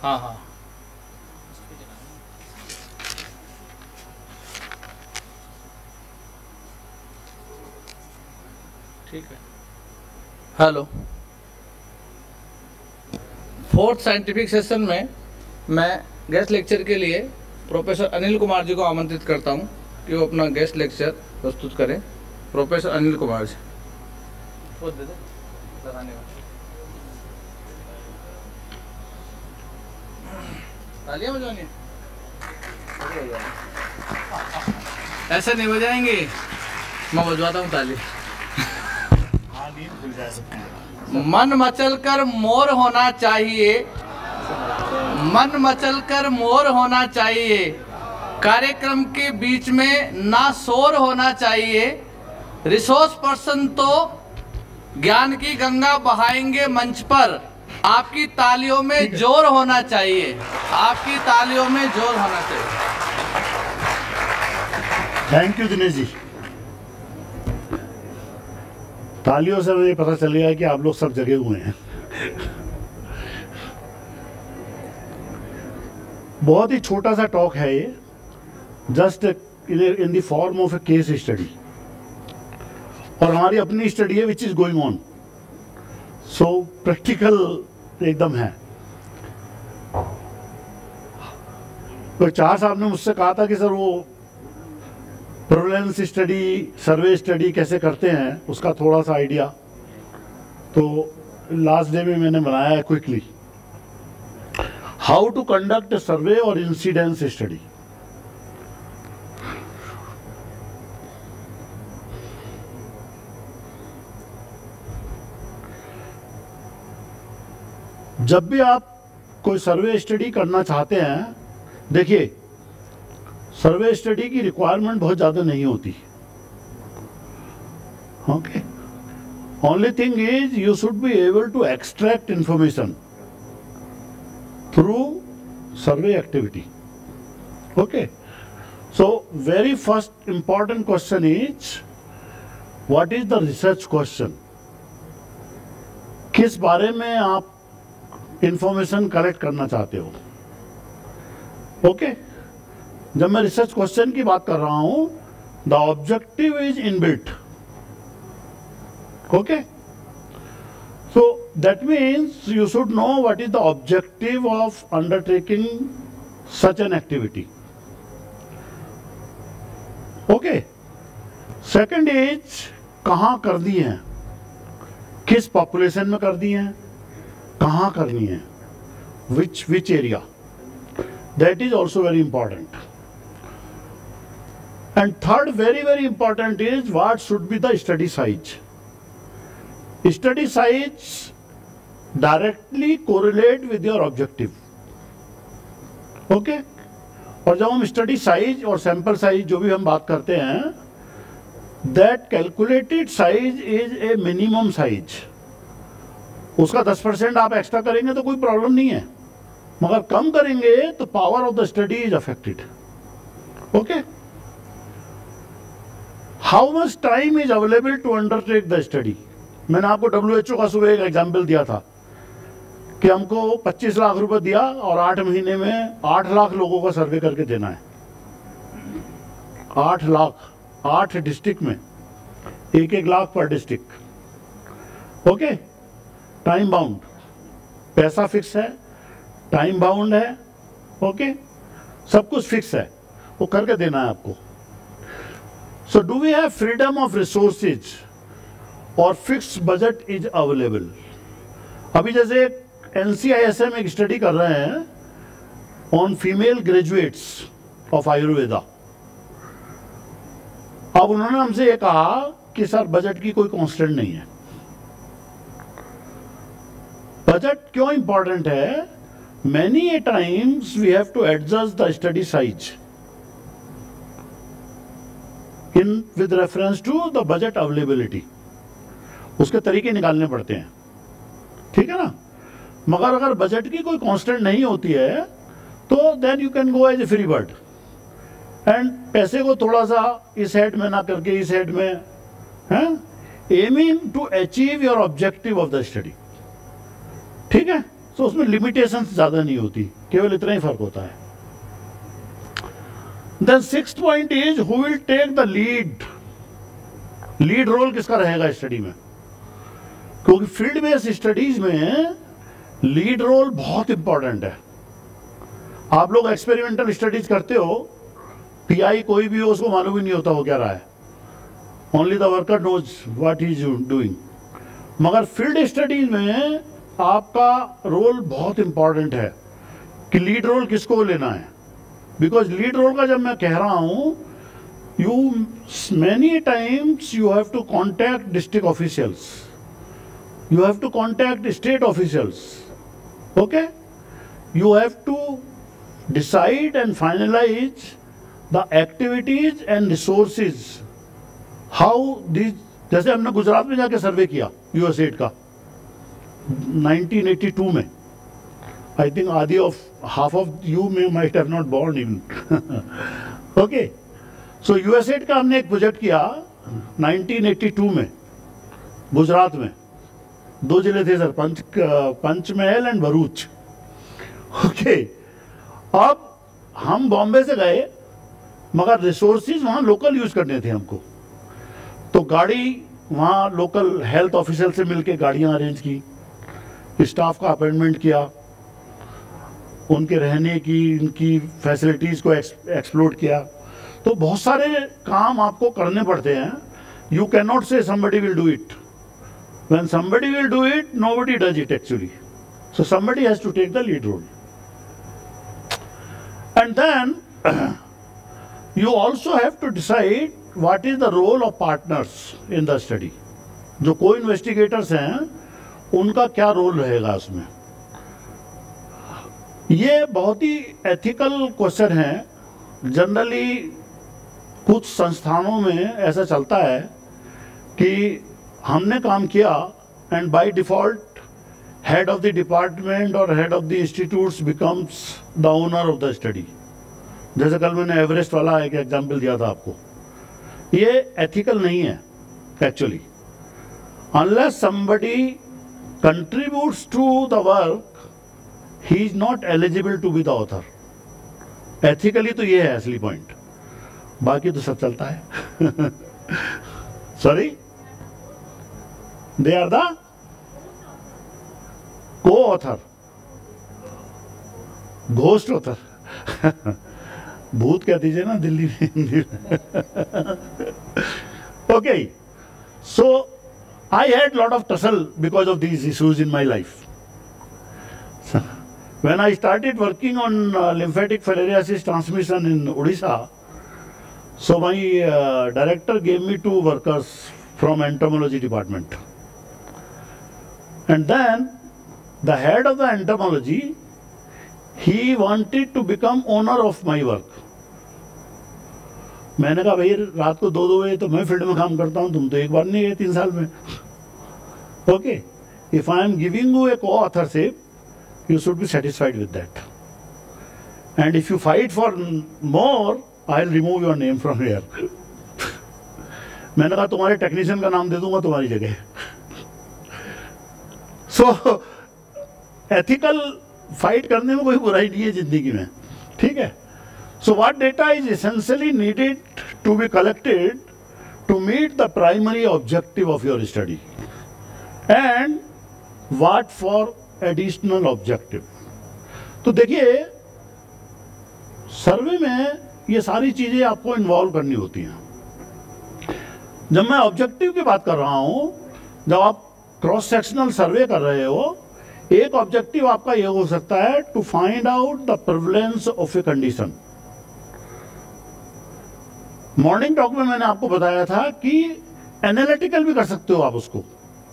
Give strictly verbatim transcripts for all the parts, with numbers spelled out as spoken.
हाँ हाँ ठीक है। हेलो, फोर्थ साइंटिफिक सेशन में मैं गेस्ट लेक्चर के लिए प्रोफेसर अनिल कुमार जी को आमंत्रित करता हूं कि वो अपना गेस्ट लेक्चर प्रस्तुत करें। प्रोफेसर अनिल कुमार जी। दे दे लगाने तालियां बजानी, ऐसे नहीं बजाएंगे, मैं बजवाता हूँ ताली। मन मचल कर मोर होना चाहिए, मन मचल कर मोर होना चाहिए, कार्यक्रम के बीच में ना शोर होना चाहिए। रिसोर्स पर्सन तो ज्ञान की गंगा बहाएंगे मंच पर, आपकी तालियों में जोर होना चाहिए, आपकी तालियों में जोर होना चाहिए। Thank you Dinesh ji. तालियों से मुझे पता चल गया कि आप लोग सब जगे हुए हैं। बहुत ही छोटा सा टॉक है ये, just in the form of a case study, और हमारी अपनी स्टडी है which is going on, so practical एकदम है। तो चार साहब ने मुझसे कहा था कि सर वो प्रेवलेंस स्टडी, सर्वे स्टडी कैसे करते हैं उसका थोड़ा सा आइडिया, तो लास्ट डे में मैंने बनाया है quickly, how to conduct survey और इंसिडेंस स्टडी। जब भी आप कोई सर्वे स्टडी करना चाहते हैं, देखिए सर्वे स्टडी की रिक्वायरमेंट बहुत ज़्यादा नहीं होती, okay. Only thing is you should be able to extract information through survey activity, okay. So very first important question is what is the research question. किस बारे में आप इंफॉर्मेशन कलेक्ट करना चाहते हो, ओके okay? जब मैं रिसर्च क्वेश्चन की बात कर रहा हूं, the objective is inbuilt, okay. So that means you should know what is the objective of undertaking such an activity, okay. Second is कहां कर दी है, किस पॉपुलेशन में कर दी है, कहां करनी है, which which area, that is also very important. And third very very important is what should be the study size. Study size directly correlate with your objective, okay. और जब हम स्टडी साइज और सैंपल साइज जो भी हम बात करते हैं, that calculated size is a minimum size. उसका दस परसेंट आप एक्स्ट्रा करेंगे तो कोई प्रॉब्लम नहीं है, मगर कम करेंगे तो power of the study is affected, okay. How much time is available to undertake the study. मैंने आपको डब्ल्यू एच ओ का सुबह एक एग्जाम्पल दिया था कि हमको पच्चीस लाख रुपए दिया और आठ महीने में आठ लाख लोगों का सर्वे करके देना है। आठ लाख, आठ डिस्ट्रिक्ट में, एक एक लाख पर डिस्ट्रिक्ट, ओके। टाइम बाउंड, पैसा फिक्स है, टाइम बाउंड है, ओके, सब कुछ फिक्स है, वो करके देना है आपको। So do we have freedom of resources और फिक्स बजट इज अवेलेबल। अभी जैसे N C I S M एक स्टडी कर रहे हैं on female graduates of Ayurveda. अब उन्होंने हमसे ये कहा कि सर बजट की कोई कांस्टेंट नहीं है। बजट क्यों इंपॉर्टेंट है? Many a times we have to adjust the study size in with reference to the budget availability. उसके तरीके निकालने पड़ते हैं, ठीक है ना। मगर अगर बजट की कोई कांस्टेंट नहीं होती है तो then you can go as a free bird and पैसे को थोड़ा सा इस हेड में ना करके इस हेड में, हैं, aiming to achieve your objective of the study, ठीक है। तो उसमें लिमिटेशंस ज़्यादा नहीं होती, केवल इतना ही फर्क होता है। Then sixth point is who will take the lead. Lead role किसका रहेगा स्टडी में? क्योंकि फील्ड बेस्ड स्टडीज में लीड रोल बहुत इंपॉर्टेंट है। आप लोग एक्सपेरिमेंटल स्टडीज करते हो, पीआई कोई भी हो उसको मालूम ही नहीं होता वो क्या रहा है, only the worker knows what he is doing. मगर फील्ड स्टडीज में आपका रोल बहुत इंपॉर्टेंट है कि लीड रोल किसको लेना है। बिकॉज लीड रोल का जब मैं कह रहा हूं, you many times you have to contact district officials, you have to contact state officials, okay? You have to decide and finalize the activities and resources, how these, जैसे हमने गुजरात में जाके सर्वे किया यूएसएड का नाइनटीन एटी टू में, I think आधी of half of you में might have not born even, okay? So USAID का हमने एक प्रोजेक्ट किया नाइनटीन एटी टू में गुजरात में। दो जिले थे sir, Panch Panchmahal and Bharuch, okay. अब हम बॉम्बे से गए, मगर रिसोर्सेज वहाँ लोकल यूज करने थे हमको, तो गाड़ी वहाँ लोकल हेल्थ ऑफिसर से मिलके गाड़ियाँ अरेंज की, स्टाफ का अपॉइंटमेंट किया, उनके रहने की, इनकी फैसिलिटीज़ को एक्सप्लोर किया। तो बहुत सारे काम आपको करने पड़ते हैं। You can not say somebody will do it. When somebody will do it, nobody does it actually. So somebody has to take the lead role. And then you also have to decide what is the role of partners in the study. जो को investigators हैं उनका क्या role रहेगा उसमें। ये बहुत ही एथिकल क्वेश्चन है। जनरली कुछ संस्थानों में ऐसा चलता है कि हमने काम किया and by default head of the department और head of the institutes becomes the owner of the study. जैसे कल मैंने एवरेस्ट वाला एक एग्जांपल दिया था आपको। ये एथिकल नहीं है actually. Unless somebody contributes to the work, he is not eligible to be the author. Ethically तो ये है असली पॉइंट, बाकी तो सब चलता है। Sorry, they are the co-author, ghost author। भूत कह दीजिए ना दिल्ली में, हिंदी में। Okay, so I had lot of tussle because of these issues in my life. When I started working on uh, lymphatic filariasis transmission in Odisha, so my uh, director gave me two workers from entomology department. And then the head of the entomology, he wanted to become owner of my work. मैंने कहा भाई रात को दो दो बजे तो मैं फील्ड में काम करता हूँ, तुम तो एक बार नहीं गए तीन साल में। Okay, if I am giving you a coauthorship, you should be satisfied with that, and if you fight for more, I will remove your name from here. मैंने कहा तुम्हारे टेक्नीशियन का नाम दे दूंगा तुम्हारी जगह। सो एथिकल फाइट करने में कोई बुराई नहीं है जिंदगी में, ठीक है। So what data is essentially needed to be collected to meet the primary objective of your study, and what for additional objective. तो देखिए सर्वे में ये सारी चीजें आपको इन्वॉल्व करनी होती हैं। जब मैं ऑब्जेक्टिव की बात कर रहा हूं, जब आप क्रॉस सेक्शनल सर्वे कर रहे हो, एक ऑब्जेक्टिव आपका यह हो सकता है to find out the prevalence of a condition. Morning talk में मैंने आपको बताया था कि एनालिटिकल भी कर सकते हो आप उसको,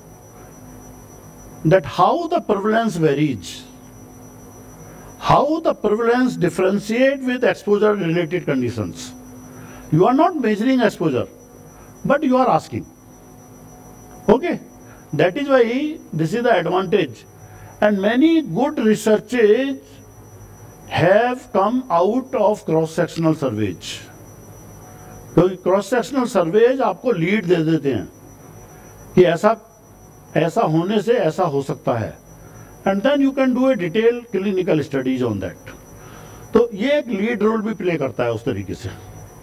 that how the prevalence varies, how the prevalence differentiate with exposure related conditions. You are not measuring exposure, but you are asking, okay? That is why this is the advantage, and many good researches have come out of cross sectional surveys. क्योंकि cross sectional surveys आपको lead दे देते हैं कि ऐसा ऐसा होने से ऐसा हो सकता है, and then you can do a detail clinical studies on that. तो ये एक लीड रोल भी प्ले करता है उस तरीके से।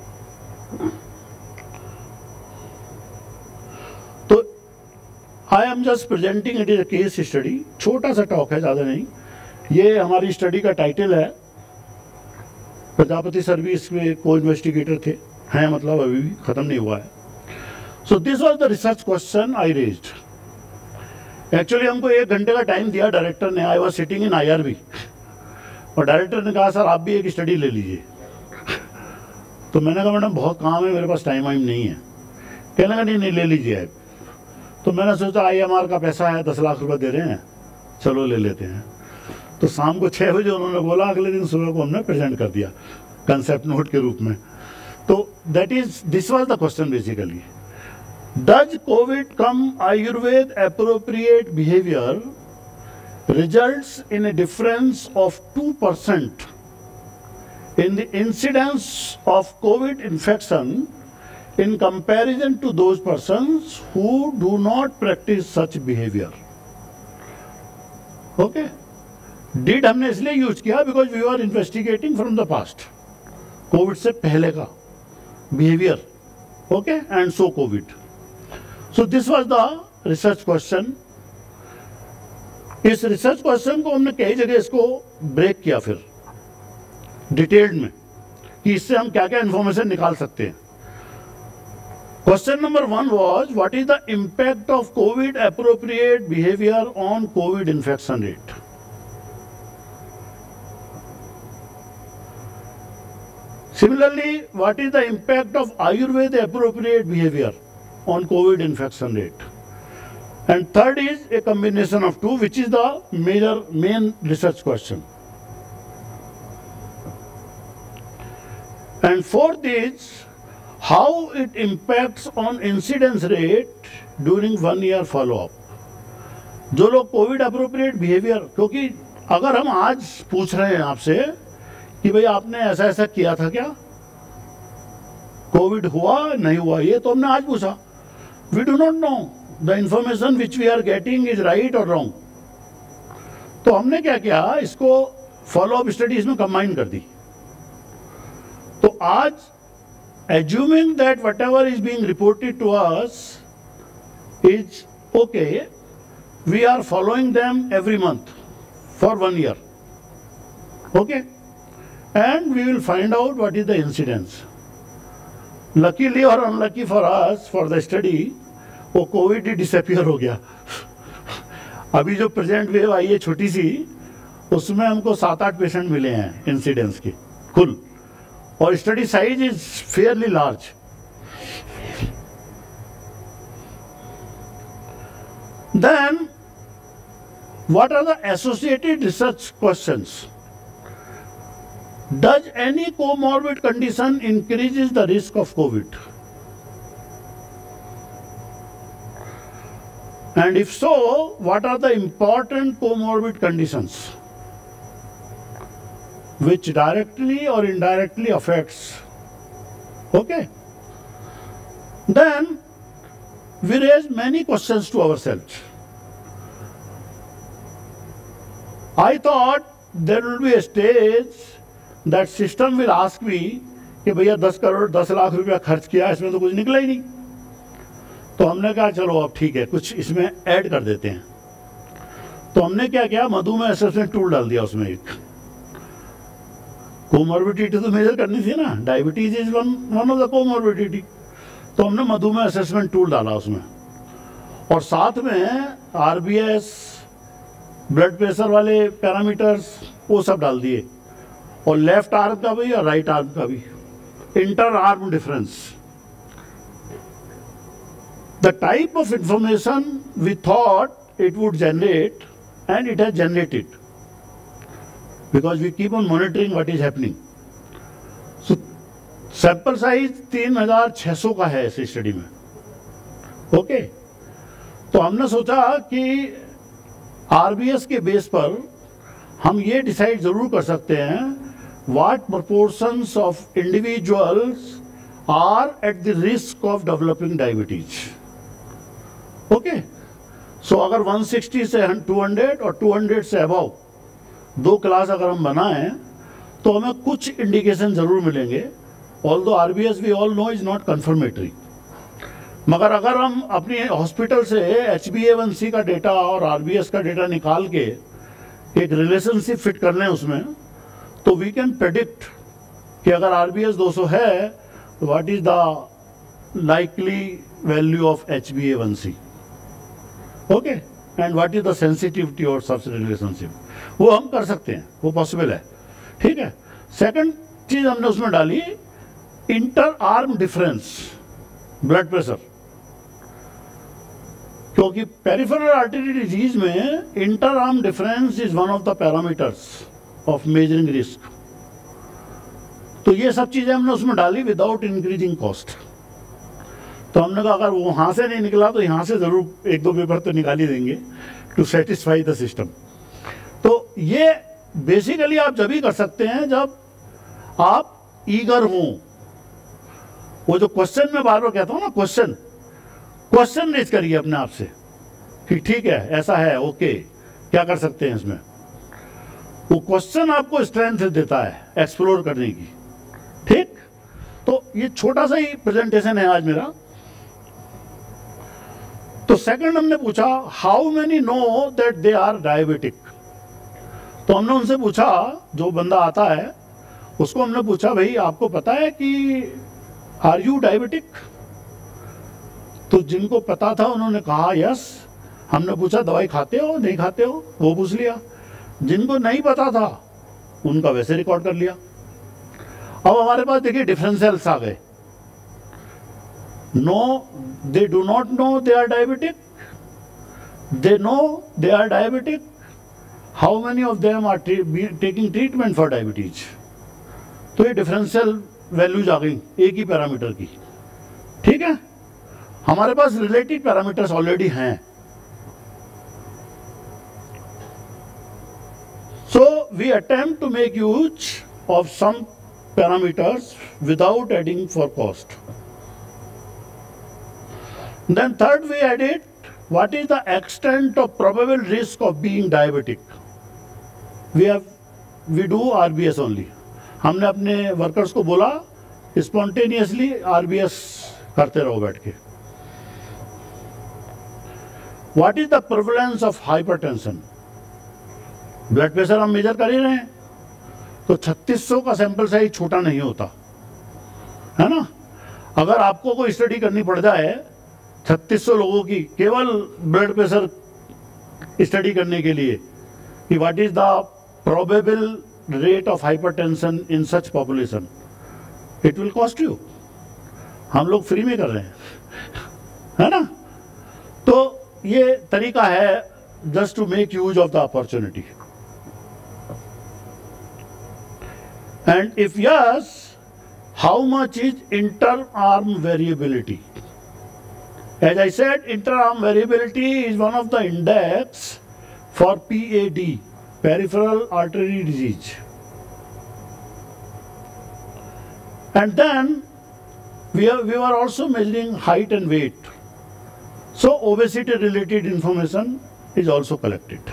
तो I am just presenting it is a case study, छोटा सा टॉक है, ज्यादा नहीं। ये हमारी स्टडी का टाइटल है, प्रजापति सर्विस में को इन्वेस्टिगेटर थे, हैं मतलब अभी भी खत्म नहीं हुआ है। So this was the research question I raised. Actually हमको एक घंटे का टाइम दिया डायरेक्टर ने, I was sitting in IRB, और डायरेक्टर ने कहा सर आप भी एक स्टडी ले लीजिए। तो मैंने कहा मैडम बहुत काम है, मेरे पास टाइम वाइम नहीं है। कहने लगा नहीं नहीं ले लीजिए आप। तो मैंने सोचा आईएमआर का पैसा है, दस लाख रुपए दे रहे हैं, चलो ले लेते हैं। तो शाम को छः बजे उन्होंने बोला, अगले दिन सुबह को हमने प्रेजेंट कर दिया कंसेप्ट नोट के रूप में। तो that is this was the question basically, does COVID cum Ayurveda appropriate behaviour results in a difference of two percent in the incidence of COVID infection in comparison to those persons who do not practice such behavior. Okay? Did हमने इसलिए use किया because we were investigating from the past, COVID से पहले का behavior, okay, and so COVID. So this was the research question. इस research question को हमने कई जगह इसको ब्रेक किया फिर डिटेल्ड में कि इससे हम क्या क्या इंफॉर्मेशन निकाल सकते हैं। Question number one was what is the impact of COVID appropriate behaviour on COVID infection rate. Similarly what is the impact of Ayurveda appropriate behaviour on COVID infection rate. And third is a combination of two, which is the major main research question. And fourth is how it impacts on incidence rate during one year follow-up. जो लोग Covid appropriate behaviour, क्योंकि अगर हम आज पूछ रहे हैं आपसे कि भाई आपने ऐसा ऐसा किया था क्या, कोविड हुआ नहीं हुआ, ये तो हमने आज पूछा। We do not know the information which we are getting is right or wrong. तो हमने क्या किया, इसको फॉलो अप स्टडीज में कंबाइन कर दी। तो आज assuming that whatever is being reported to us is okay, we are following them every month for one year, okay, and we will find out what is the incidence. Luckily or unlucky for us, for the study, वो COVID ही disappear हो गया। अभी जो present wave आई है छोटी सी, उसमें हमको सात आठ पेशेंट मिले हैं इंसिडेंस के कुल, और study size is fairly large. Then what are the associated research questions. Does any comorbid condition increases the risk of COVID? And if so, what are the important comorbid conditions which directly or indirectly affects? Okay. Then we raise many questions to ourselves. I thought there will be a stage that system will ask me कि भैया दस करोड़ दस लाख रुपया खर्च किया, इसमें तो कुछ निकला ही नहीं। तो हमने कहा चलो अब ठीक है, कुछ इसमें ऐड कर देते हैं। तो हमने क्या किया, मधुमेह असेसमेंट टूल डाल दिया उसमें। एक कोमॉर्बिडिटी तो मेजर करनी थी ना, diabetes is one one of the comorbidity. तो हमने मधुमेह असेसमेंट टूल डाला उसमें, और साथ में आरबीएस, ब्लड प्रेशर वाले पैरामीटर्स वो सब डाल दिए, और लेफ्ट आर्म का भी और राइट आर्म का भी, inter arm difference. The type of information we thought it would generate, and it has generated, because we keep on monitoring what is happening. So sample size तीन हजार छह सौ का है इस स्टडी में, ओके okay? तो हमने सोचा कि आरबीएस के बेस पर हम ये डिसाइड जरूर कर सकते हैं what proportions of individuals are at the risk of developing diabetes. Okay, so so, अगर one sixty से two hundred और two hundred से अबव दो क्लास अगर हम बनाएं तो हमें कुछ इंडिकेशन जरूर मिलेंगे, although RBS we all know is not confirmatory. मगर अगर हम अपनी हॉस्पिटल से H B A one C का डेटा और आरबीएस का डेटा निकाल के एक रिलेशनशिप फिट कर लें उसमें, तो वी कैन प्रेडिक्ट कि अगर आरबीएस दो सौ है तो what is the likely value of H B A one C, okay, and what is the sensitivity और सच रिलेशनशिप, वो हम कर सकते हैं, वो पॉसिबल है, ठीक है। सेकंड चीज हमने उसमें डाली inter arm difference blood pressure, क्योंकि पेरिफेरल आर्टरी डिजीज में inter arm difference is one of the parameters of measuring risk. तो ये सब चीजें हमने उसमें डाली विदाउट इंक्रीजिंग कॉस्ट। तो हमने कहा अगर वहां से नहीं निकला तो यहां से जरूर एक दो पेपर तो निकाल ही देंगे टू सेटिस्फाई द सिस्टम। तो ये बेसिकली आप जब भी कर सकते हैं जब आप ईगर हो। वो जो क्वेश्चन में बार बार कहता हूं ना, क्वेश्चन क्वेश्चन रेज करिए अपने आप से कि ठीक है ऐसा है, ओके क्या कर सकते हैं इसमें। वो क्वेश्चन आपको स्ट्रेंथ देता है एक्सप्लोर करने की, ठीक। तो ये छोटा सा ही प्रेजेंटेशन है आज मेरा। तो सेकंड हमने पूछा how many know that they are diabetic. तो हमने उनसे पूछा, जो बंदा आता है उसको हमने पूछा भाई आपको पता है कि आर यू डायबिटिक। तो जिनको पता था उन्होंने कहा यस। हमने पूछा दवाई खाते हो नहीं खाते हो, वो पूछ लिया। जिनको नहीं पता था उनका वैसे रिकॉर्ड कर लिया। अब हमारे पास देखिए डिफरेंशियल्स आ गए। No they do not know they are diabetic, they know they are diabetic, how many of them are taking treatment for diabetes. तो ये डिफरेंशियल वैल्यूज आ गई एक ही पैरामीटर की, ठीक है। हमारे पास रिलेटेड पैरामीटर्स ऑलरेडी हैं। So we attempt to make use of some parameters without adding for cost. Then third we added what is the extent of probable risk of being diabetic. We have we do R B S only. हमने अपने workers को बोला spontaneously R B S करते रहो बैठ के। What is the prevalence of hypertension? Blood pressure हम measure कर ही रहे हैं, तो छत्तीस सौ का सैंपल साइज छोटा नहीं होता है ना। अगर आपको कोई स्टडी करनी पड़ जाए छत्तीस सौ लोगों की केवल ब्लड प्रेशर स्टडी करने के लिए कि what is the probable rate of hypertension in such population, it will cost you. हम लोग फ्री में कर रहे हैं, है ना। तो ये तरीका है just to make use of the opportunity. And if yes, how much is inter-arm variability? As I said, inter-arm variability is one of the index for P A D, peripheral artery disease. And then we are, we were also measuring height and weight. So obesity related information is also collected.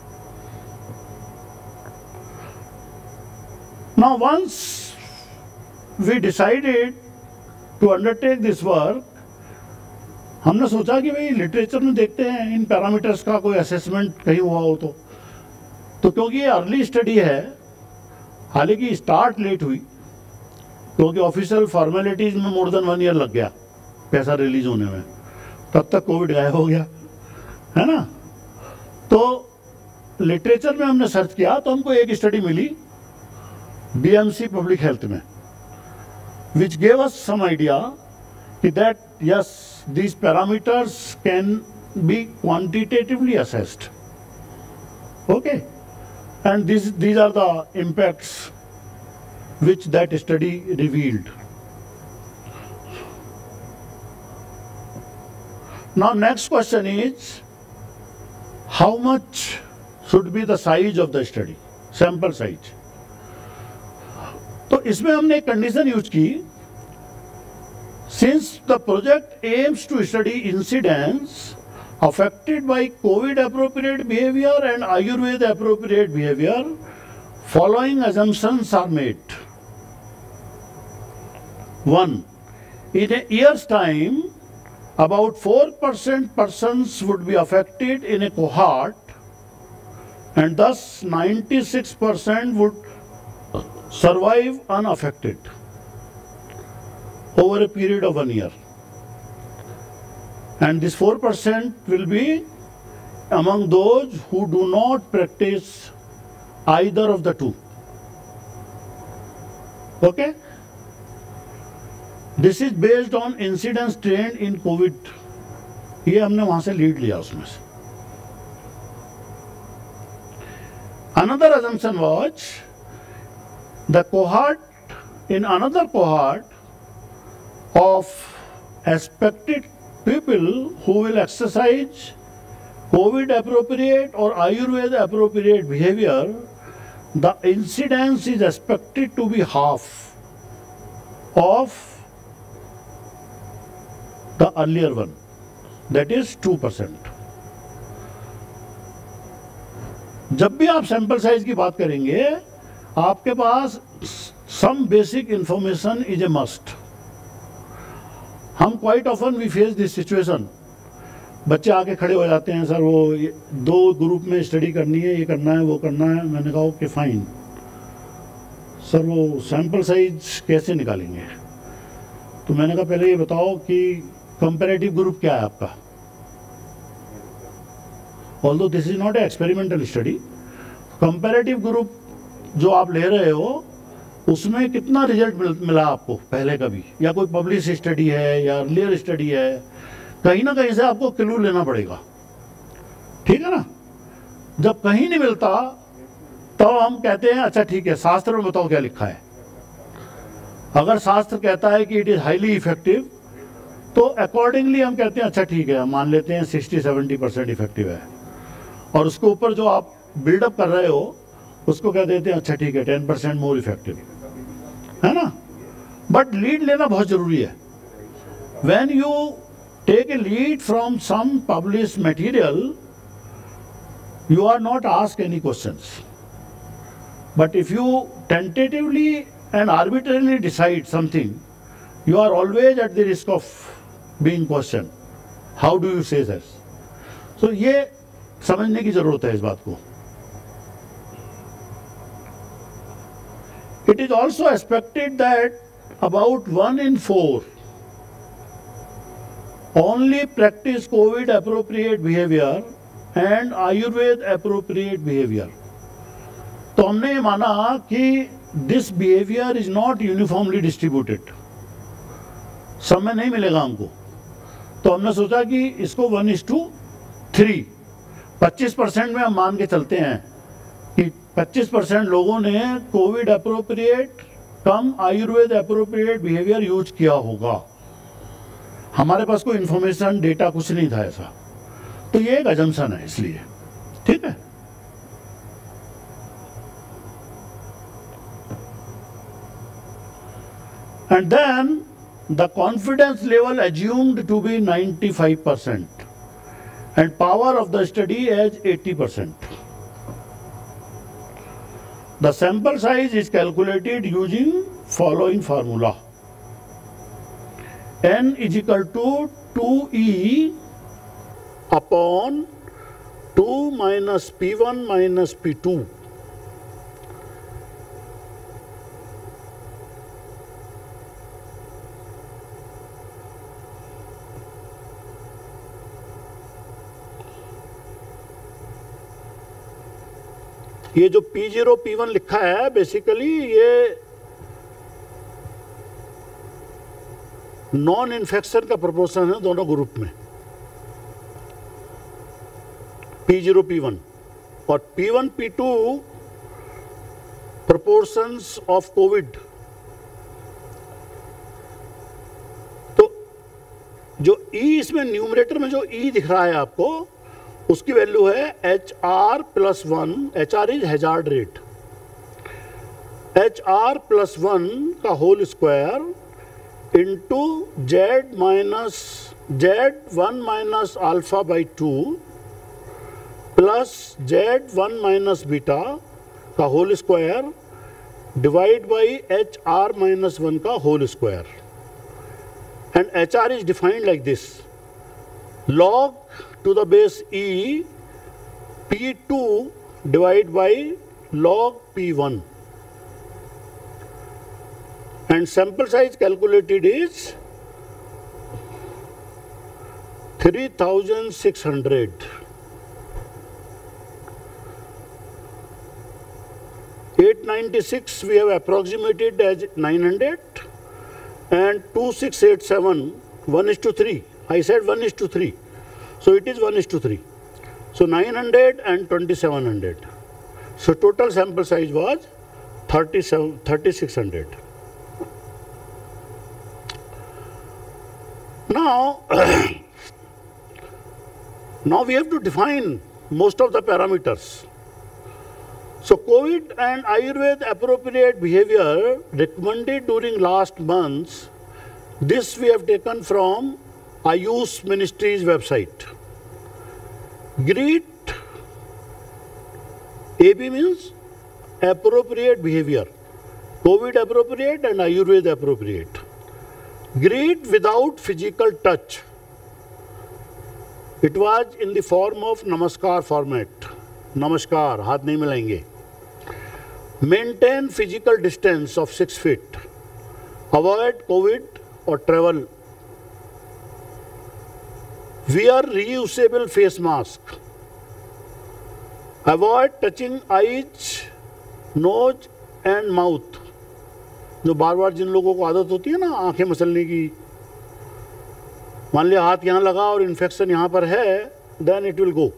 Now once we decided to undertake this work, हमने सोचा कि भाई literature में देखते हैं इन parameters का कोई assessment कहीं हुआ हो तो तो क्योंकि ये अर्ली स्टडी है, हालांकि स्टार्ट लेट हुई क्योंकि ऑफिशियल फॉर्मेलिटीज में मोर देन वन ईयर लग गया पैसा रिलीज होने में, तब तक कोविड गायब हो गया, है ना। तो लिटरेचर में हमने सर्च किया तो हमको एक स्टडी मिली B M C public health में, which gave us some idea that yes, these parameters can be quantitatively assessed. Okay, and these these are the impacts which that study revealed. Now next question is how much should be the size of the study, sample size. तो इसमें हमने एक condition use की, since the project aims to study incidence affected by COVID appropriate behavior and Ayurveda appropriate behavior, following assumptions are made. One, in a year's time, about four percent persons would be affected in a cohort, and thus ninety-six percent would survive unaffected over a period of one year. And this four percent will be among those who do not practice either of the two. Okay? This is based on incidence trend in COVID. ये हमने वहां से lead लिया उसमें से. Another assumption was the cohort, in another cohort of expected people who will exercise COVID appropriate or Ayurveda appropriate behavior, the incidence is expected to be half of the earlier one, that is two percent. जब भी आप sample size की बात करेंगे, आपके पास some basic information is a must. हम quite often we face this situation. बच्चे आके खड़े हो जाते हैं, सर वो दो ग्रुप में स्टडी करनी है, ये करना है, वो करना है. मैंने कहा ओके फाइन, सर वो सैंपल साइज कैसे निकालेंगे? तो मैंने कहा पहले ये बताओ कि कंपैरेटिव ग्रुप क्या है आपका. Although this is not a experimental study, comparative group जो आप ले रहे हो उसमें कितना रिजल्ट मिल, मिला आपको पहले कभी, या कोई पब्लिश स्टडी है या अर्लियर स्टडी है, कहीं ना कहीं से आपको क्लू लेना पड़ेगा. ठीक है ना? जब कहीं नहीं मिलता तो हम कहते हैं अच्छा ठीक है, शास्त्र में बताओ क्या लिखा है. अगर शास्त्र कहता है कि इट इज हाईली इफेक्टिव, तो अकॉर्डिंगली हम कहते हैं अच्छा ठीक है, मान लेते हैं सिक्सटी सेवेंटी परसेंट इफेक्टिव है, और उसके ऊपर जो आप बिल्डअप कर रहे हो उसको कह देते हैं अच्छा ठीक है टेन परसेंट मोर इफेक्टिव, है ना? बट लीड लेना बहुत जरूरी है. When you take a lead from some publish material, you are not ask any questions, but if you tentatively and arbitrarily decide something, you are always at the risk of being questioned. How do you say this? So ये समझने की जरूरत है इस बात को. It is also expected that about one in four only practice COVID appropriate behavior and Ayurveda appropriate behavior. तो हमने ये माना कि this behavior is not uniformly distributed. समय नहीं मिलेगा हमको, तो हमने सोचा कि इसको वन इज टू थ्री, पच्चीस परसेंट में हम मान के चलते हैं कि पच्चीस परसेंट लोगों ने COVID appropriate cum Ayurveda appropriate behaviour use किया होगा. हमारे पास कोई इंफॉर्मेशन डेटा कुछ नहीं था ऐसा, तो ये एक अजम्पशन है इसलिए. ठीक है? And then the confidence level assumed to be ninety-five percent and power of the study as eighty percent. The sample size is calculated using following formula. N is equal to two E upon two minus P one minus P two. ये जो P zero P one लिखा है basically ये non infection का proportion है दोनों group में, P zero P one, और P one P two proportions of COVID. तो जो E इसमें न्यूमरेटर में जो E दिख रहा है आपको, उसकी वैल्यू है H R plus one. H R is hazard rate. H R plus one का whole square into Z minus Z one minus alpha by two plus Z one minus beta का whole square divide by H R minus one का whole square. And H R is defined like this: log to the base E P two divided by log P one. And sample size calculated is three thousand six hundred. eight ninety-six we have approximated as nine hundred, and two six eight seven, one is to three. I said one is to three. So it is one is to three. So nine hundred and twenty-seven hundred. So total sample size was thirty-seven, thirty-six hundred. Now, now we have to define most of the parameters. So COVID and Ayurveda appropriate behavior recommended during last months, this we have taken from Ayush Ministry's website. GREET, A B means appropriate behavior, COVID appropriate and Ayurveda appropriate. GREET without physical touch. It was in the form of Namaskar format. Namaskar, हाथ नहीं मिलाएंगे. Maintain physical distance of six feet. Avoid COVID or travel. Wear reusable face mask. Avoid touching eyes, nose and mouth. जो बार बार जिन लोगों को आदत होती है ना आंखें मसलने की, मान लिया हाथ यहाँ लगा और इन्फेक्शन यहाँ पर है, then it will go.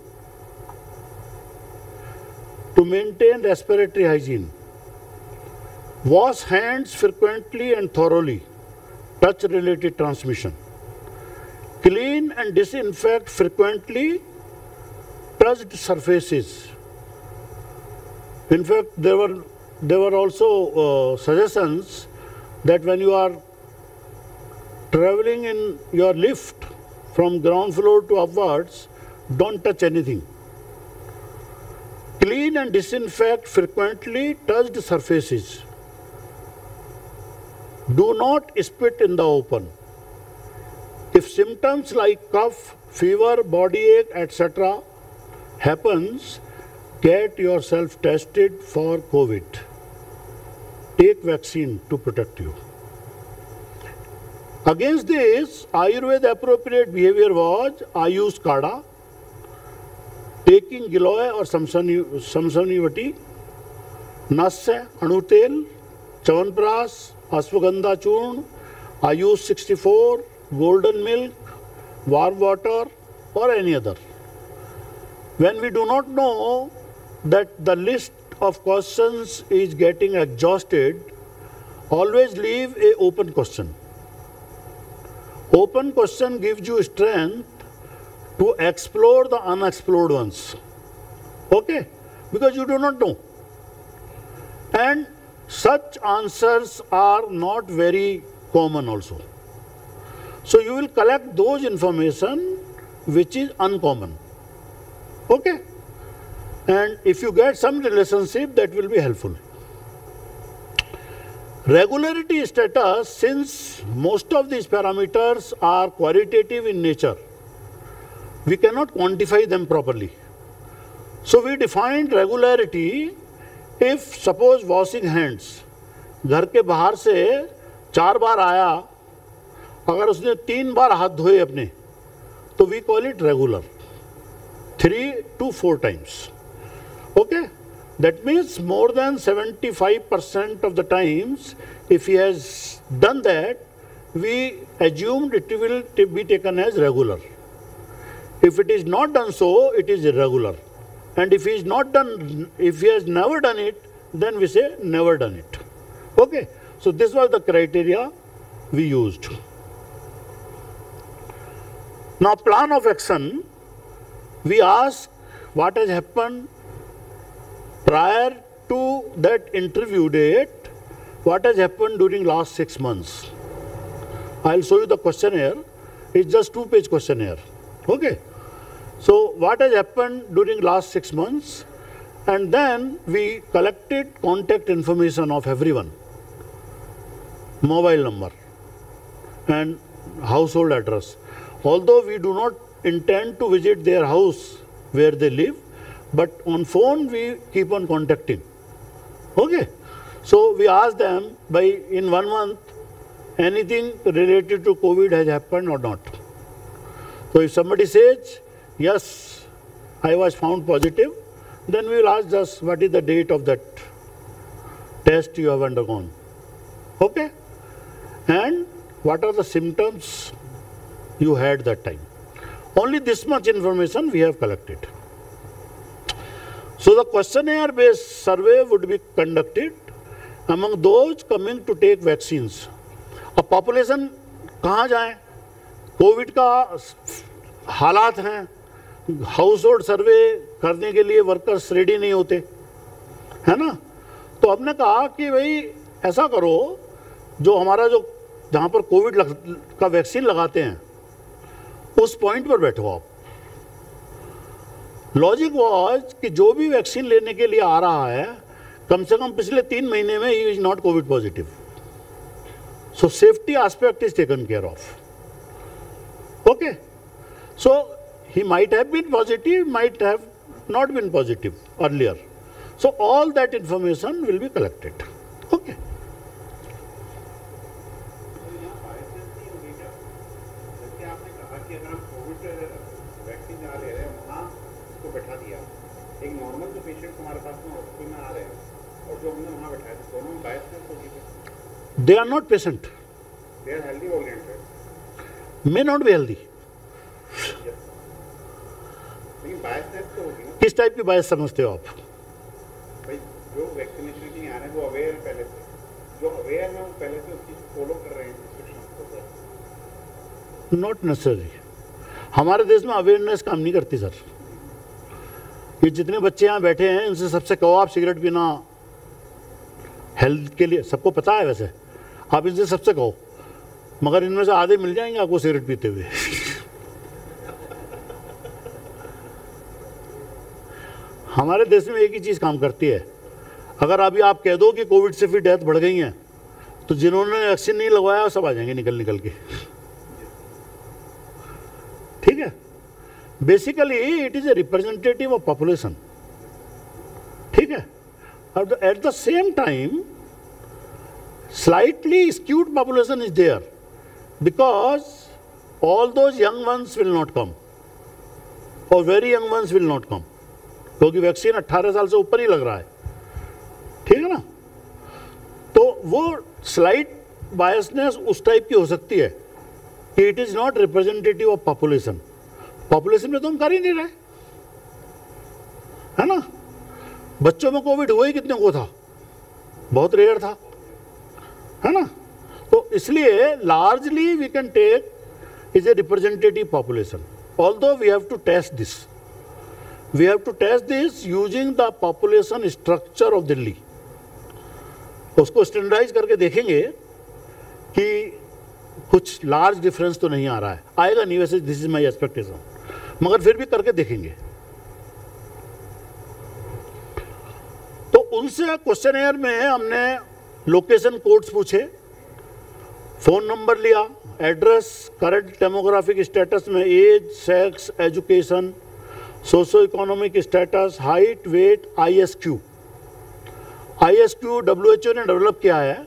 To maintain respiratory hygiene. Wash hands frequently and thoroughly. Touch-related transmission. Clean and disinfect frequently touched surfaces. In fact, there were there were also uh, suggestions that when you are traveling in your lift from ground floor to upwards, don't touch anything. Clean and disinfect frequently touched surfaces. Do not spit in the open. If symptoms like cough, fever, body ache, et cetera happens, get yourself tested for COVID. Take vaccine to protect you. Against this, Ayurveda appropriate behavior was Ayush Kada, taking Giloy or Samsonivati, Nasya, Anutel, Chavanpras, Ashwagandha Churn, Ayush sixty-four, golden milk, warm water or any other. When we do not know that the list of questions is getting exhausted, always leave a open question. Open question gives you strength to explore the unexplored ones. Okay? Because you do not know. And such answers are not very common also. So you will collect those information which is uncommon. Okay? And if you get some relationship, that will be helpful. Regularity status, since most of these parameters are qualitative in nature, we cannot quantify them properly. So we defined regularity if suppose washing hands, घर के बाहर से चार बार आया, अगर उसने तीन बार हाथ धोए अपने, तो we call it regular. Three to four times. Okay? That means more than seventy-five percent of the times, if he has done that, we assumed it will be taken as regular. If it is not done so, it is irregular. And if he is not done, if he has never done it, then we say never done it. Okay? So this was the criteria we used. Now plan of action, we ask what has happened prior to that interview date, what has happened during last six months. I'll show you the questionnaire. It's just two page questionnaire. Okay. So what has happened during last six months? And then we collected contact information of everyone. Mobile number and household address. Although we do not intend to visit their house where they live, but on phone we keep on contacting. Okay. So we ask them by in one month anything related to COVID has happened or not. So if somebody says, yes, I was found positive, then we will ask just what is the date of that test you have undergone. Okay? And what are the symptoms you had that time. Only this much information we have collected. So the questionnaire based survey would be conducted among those coming to take vaccines. अब population कहाँ जाए? Covid का हालात हैं, house hold सर्वे करने के लिए workers ready नहीं होते, है ना? तो हमने कहा कि भाई ऐसा करो, जो हमारा जो जहाँ पर कोविड का वैक्सीन लगाते हैं उस पॉइंट पर बैठो आप. लॉजिक वाज कि जो भी वैक्सीन लेने के लिए आ रहा है कम से कम पिछले तीन महीने में ही is not COVID positive. So safety aspect is taken care of. Okay. So he might have been positive, might have not been positive earlier. So all that information will be collected. Okay. They are not patient. They are healthy oriented. May not be healthy. Yes. लेकिन biasness तो होगी ना. किस type की बायस समझते हो आप? भाई जो वैक्सीनेशन के लिए आ रहे हैं वो अवेयर है पहले से, जो अवेयर है वो पहले से उस चीज को फॉलो कर रहे हैं इंस्ट्रक्शंस को. Not necessary. हमारे देश में अवेयरनेस काम नहीं करती सर. ये जितने बच्चे यहाँ बैठे हैं इनसे सबसे कहो आप सिगरेट पीना हेल्थ के लिए, सबको पता है वैसे, आप इनसे सबसे कहो, मगर इनमें से आधे मिल जाएंगे आपको सिगरेट पीते हुए. हमारे देश में एक ही चीज़ काम करती है. अगर अभी आप कह दो कि कोविड से फिर डेथ बढ़ गई हैं, तो जिन्होंने वैक्सीन नहीं लगवाया सब आ जाएंगे निकल निकल के. ठीक है. Basically it is a representative of population. ठीक है. At the same time, slightly skewed population is there because all those young ones will not come or very young ones will not come, क्योंकि vaccine अठारह साल से ऊपर ही लग रहा है. ठीक है ना. तो वो स्लाइट बायसनेस उस टाइप की हो सकती है कि it is not representative of population. Population में तो हम कर ही नहीं रहे, है ना. बच्चों में कोविड हुआ ही कितने को था, बहुत रेयर था, है ना. तो इसलिए largely we can take is a representative population. Although we have to test this, we have to test this using the population structure of Delhi. उसको स्टैंडर्डाइज करके देखेंगे कि कुछ लार्ज डिफरेंस तो नहीं आ रहा है. आएगा नहीं वैसे, दिस इज माई एक्सपेक्टेशन, मगर फिर भी करके देखेंगे. तो उनसे क्वेश्चनेयर में हमने लोकेशन कोड्स पूछे, फोन नंबर लिया, एड्रेस, करंट डेमोग्राफिक स्टेटस में age, sex, education, socio economic status, height, weight, ISQ. ISQ WHO ने डेवलप किया है.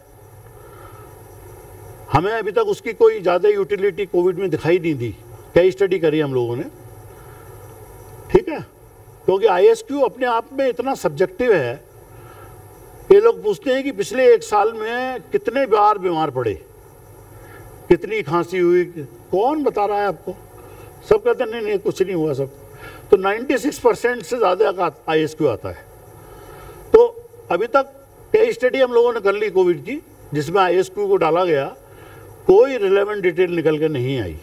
हमें अभी तक उसकी कोई ज़्यादा यूटिलिटी कोविड में दिखाई नहीं दी. कई स्टडी करी हम लोगों ने. ठीक है. क्योंकि आईएसक्यू अपने आप में इतना सब्जेक्टिव है. ये लोग पूछते हैं कि पिछले एक साल में कितने बार बीमार पड़े, कितनी खांसी हुई, कौन बता रहा है आपको? सब कहते हैं नहीं नहीं कुछ नहीं हुआ सब. तो छियानवे परसेंट से ज़्यादा का आईएसक्यू आता है. तो अभी तक कई स्टडी हम लोगों ने कर ली कोविड की जिसमें आईएसक्यू को डाला गया, कोई रिलेवेंट डिटेल निकल के नहीं आई.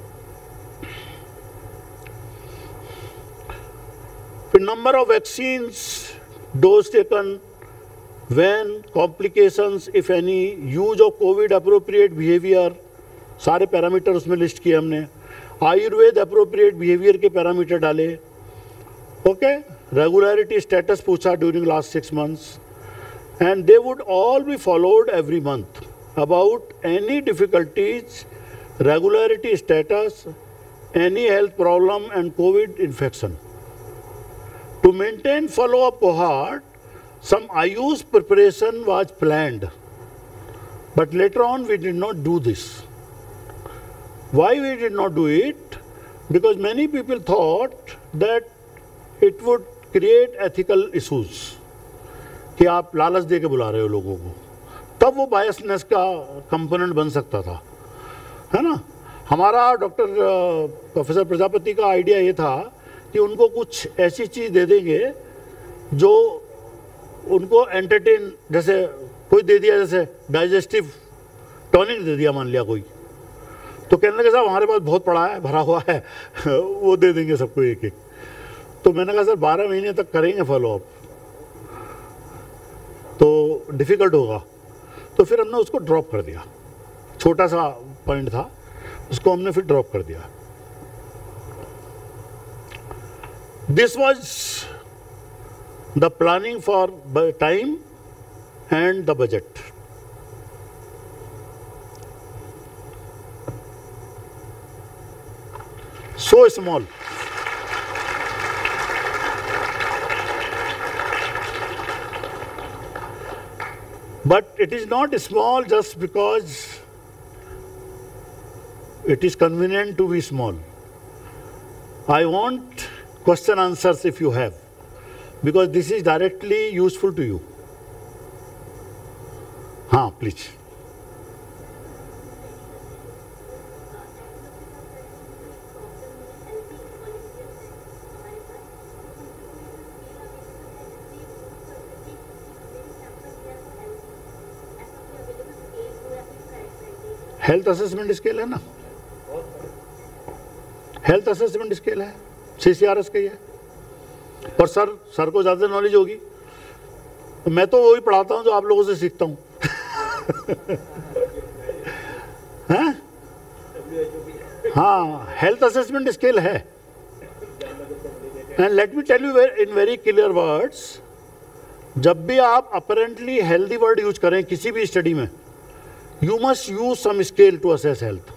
फिर number of vaccines, dose taken, when, complications if any, use of COVID appropriate behavior, सारे पैरामीटर उसमें लिस्ट किए हमने। आयुर्वेद अप्रोप्रिएट बिहेवियर के पैरामीटर डाले। ओके, रेगुलरिटी स्टेटस पूछा during last six months, and they would all be followed every month about any difficulties, regularity status, any health problem and COVID infection. To maintain follow-up cohort, some Ayush preparation was planned, but later on we did not do this. Why we did not do it? Because many people thought that it would create ethical issues, कि आप लालच दे के बुला रहे हो लोगों को, तब वो बायसनेस का कंपोनेंट बन सकता था, है ना। हमारा डॉक्टर प्रोफेसर प्रजापति का आइडिया ये था कि उनको कुछ ऐसी चीज़ दे देंगे जो उनको एंटरटेन, जैसे कोई दे दिया, जैसे डाइजेस्टिव टॉनिक दे दिया मान लिया कोई, तो कहने लगे साहब हमारे पास बहुत पड़ा है, भरा हुआ है वो दे देंगे सबको एक एक। तो मैंने कहा सर बारह महीने तक करेंगे फॉलोअप तो डिफ़िकल्ट होगा, तो फिर हमने उसको ड्रॉप कर दिया। छोटा सा पॉइंट था, उसको हमने फिर ड्रॉप कर दिया। This was the planning for time and the budget. So small, but it is not small just because it is convenient to be small. I want question answers if you have, because this is directly useful to you. हाँ please. Health assessment scale है ना, health assessment scale है, CCRS का ही है। और sir sir को ज़्यादा नॉलेज होगी, मैं तो वही पढ़ाता हूँ जो आप लोगों से सीखता हूँ। हैं? हाँ, हेल्थ असेसमेंट स्केल है। And let me tell you in very clear words, जब भी आप अपेरेंटली हेल्दी वर्ड यूज करें किसी भी स्टडी में, you must use some scale to assess health.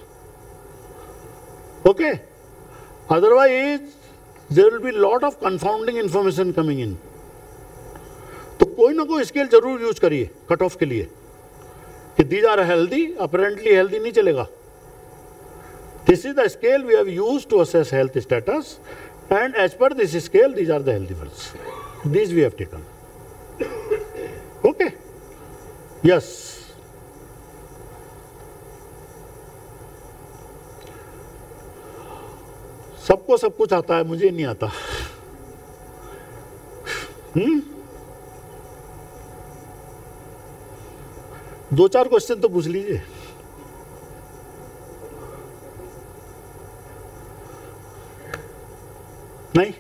Okay? Otherwise, there will be lot of confounding information coming in. तो कोई ना कोई स्केल जरूर यूज करिए कट ऑफ के लिए कि these are healthy, apparently healthy नहीं चलेगा. This is the scale we have used to assess health status, and as per this scale, these are the healthy ones. These we have taken. Okay? Yes. सबको सब कुछ आता है, मुझे नहीं आता। हम्म दो चार क्वेश्चन तो पूछ लीजिए। नहीं,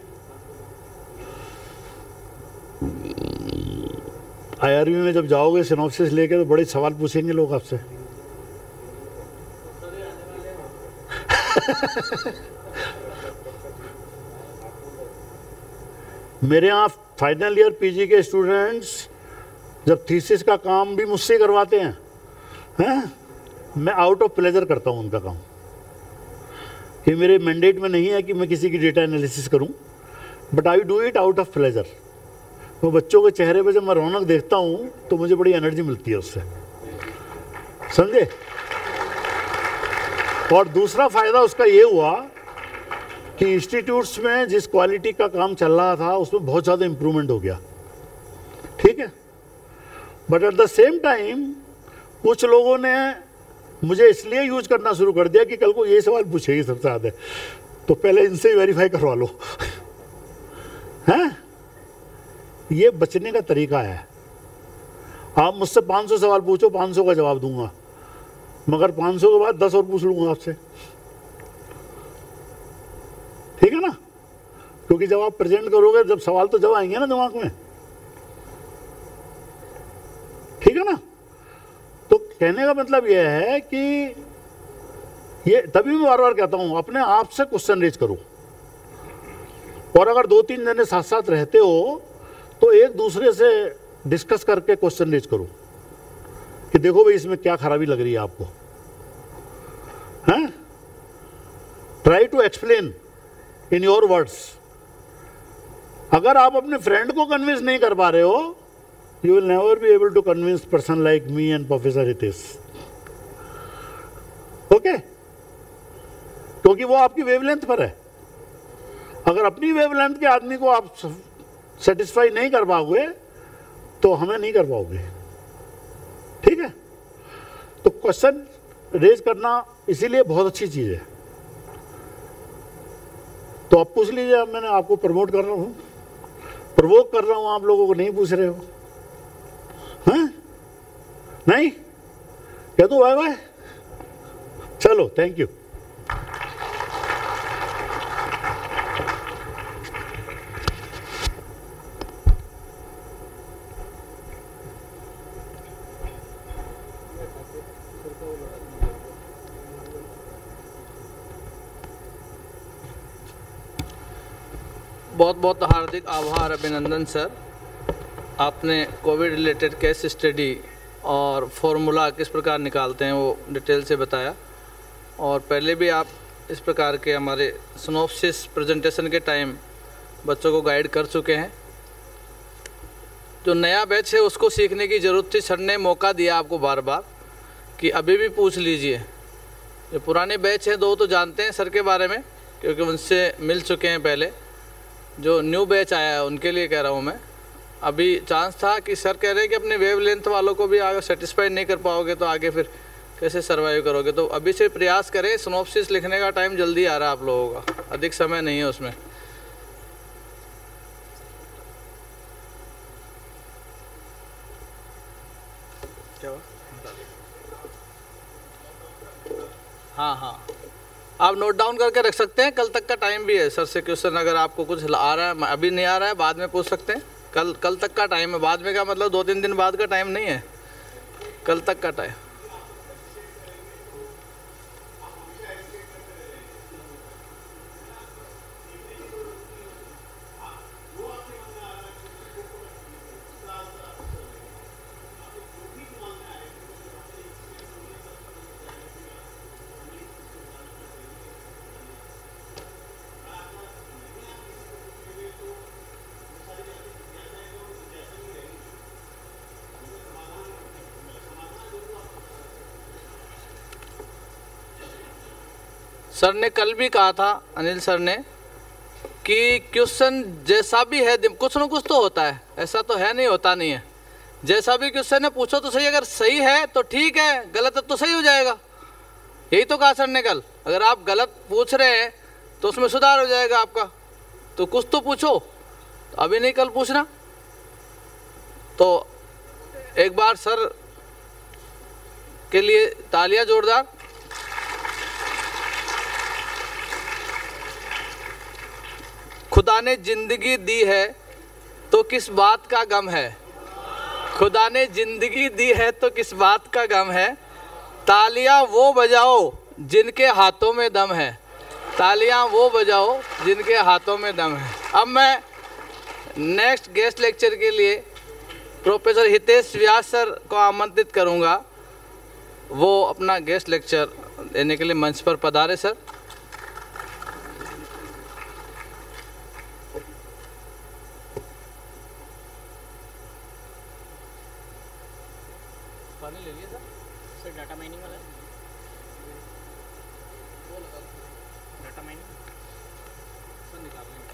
आईआरबी में जब जाओगे सिनॉप्सिस लेके तो बड़े सवाल पूछेंगे लोग आपसे। मेरे यहाँ फाइनल ईयर पीजी के स्टूडेंट्स जब थीसिस का काम भी मुझसे करवाते हैं, हैं? मैं आउट ऑफ प्लेजर करता हूँ उनका काम। ये मेरे मैंडेट में नहीं है कि मैं किसी की डेटा एनालिसिस करूँ, but I do it out of pleasure. वो बच्चों के चेहरे पे जब मैं रौनक देखता हूँ तो मुझे बड़ी एनर्जी मिलती है उससे, समझे। और दूसरा फ़ायदा उसका ये हुआ कि इंस्टीट्यूट्स में जिस क्वालिटी का काम चल रहा था उसमें बहुत ज़्यादा इम्प्रूवमेंट हो गया, ठीक है। But at the same time कुछ लोगों ने मुझे इसलिए यूज करना शुरू कर दिया कि कल को ये सवाल पूछेगी सबसे ज़्यादा, तो पहले इनसे ही वेरीफाई करवा लो। हैं? ये बचने का तरीका है। आप मुझसे पाँच सौ सवाल पूछो, पाँच सौ का जवाब दूंगा, मगर पाँच सौ के बाद दस और पूछ लूंगा आपसे, ठीक है ना। क्योंकि जब आप प्रेजेंट करोगे जब सवाल तो जब आएंगे ना दिमाग में, ठीक है ना। तो कहने का मतलब यह है कि ये तभी मैं बार बार कहता हूं अपने आप से क्वेश्चन रेज करो, और अगर दो तीन जने साथ साथ रहते हो तो एक दूसरे से डिस्कस करके क्वेश्चन रेज करो कि देखो भाई इसमें क्या खराबी लग रही है आपको, हैं? Try to explain in your words. अगर आप अपने फ्रेंड को कन्विंस नहीं कर पा रहे हो, you will never be able to convince person like me and professor Hitesh. Okay, क्योंकि वो आपकी वेवलेंथ पर है। अगर अपनी वेवलेंथ के आदमी को आप सेटिस्फाई नहीं कर पाओगे तो हमें नहीं कर पाओगे, ठीक है? तो क्वेश्चन रेज करना इसीलिए बहुत अच्छी चीज है। तो आप पूछ लीजिए, मैंने आपको प्रमोट कर रहा हूँ, प्रवोक कर रहा हूँ, आप लोगों को नहीं पूछ रहे हो, हैं? नहीं कह दो बाय बाय, चलो थैंक यू। बहुत बहुत हार्दिक आभार, अभिनंदन सर। आपने कोविड रिलेटेड केस स्टडी और फॉर्मूला किस प्रकार निकालते हैं वो डिटेल से बताया, और पहले भी आप इस प्रकार के हमारे सिनॉप्सिस प्रेजेंटेशन के टाइम बच्चों को गाइड कर चुके हैं। जो नया बैच है उसको सीखने की ज़रूरत थी, सर ने मौका दिया आपको बार बार कि अभी भी पूछ लीजिए। जो पुराने बैच हैं दो तो जानते हैं सर के बारे में क्योंकि उनसे मिल चुके हैं पहले। जो न्यू बैच आया है उनके लिए कह रहा हूँ मैं। अभी चांस था कि सर कह रहे हैं कि अपने वेव लेंथ वालों को भी अगर सेटिस्फाई नहीं कर पाओगे तो आगे फिर कैसे सर्वाइव करोगे। तो अभी से प्रयास करें, सिनॉप्सिस लिखने का टाइम जल्दी आ रहा है आप लोगों का, अधिक समय नहीं है उसमें। क्या हुआ? हाँ हाँ, आप नोट डाउन करके रख सकते हैं, कल तक का टाइम भी है सर से क्वेश्चन अगर आपको कुछ आ रहा है, अभी नहीं आ रहा है बाद में पूछ सकते हैं। कल कल तक का टाइम है, बाद में का मतलब दो तीन दिन बाद का टाइम नहीं है, कल तक का टाइम। सर ने कल भी कहा था, अनिल सर ने, कि क्वेश्चन जैसा भी है कुछ ना कुछ तो होता है, ऐसा तो है नहीं होता नहीं है। जैसा भी क्वेश्चन है पूछो तो सही, अगर सही है तो ठीक है, गलत है तो सही हो जाएगा। यही तो कहा सर ने कल, अगर आप गलत पूछ रहे हैं तो उसमें सुधार हो जाएगा आपका, तो कुछ तो पूछो, तो अभी नहीं कल पूछना। तो एक बार सर के लिए तालियां जोरदार। खुदा ने जिंदगी दी है तो किस बात का गम है, खुदा ने जिंदगी दी है तो किस बात का गम है, तालियां वो बजाओ जिनके हाथों में दम है, तालियां वो बजाओ जिनके हाथों में दम है। अब मैं नेक्स्ट गेस्ट लेक्चर के लिए प्रोफेसर हितेश व्यास सर को आमंत्रित करूंगा, वो अपना गेस्ट लेक्चर देने के लिए मंच पर पधारे सर। पानी ले लिया सर? सर डाटा माइनिंग वाला है, डाटा माइनिंग सर निकाल लेंगे।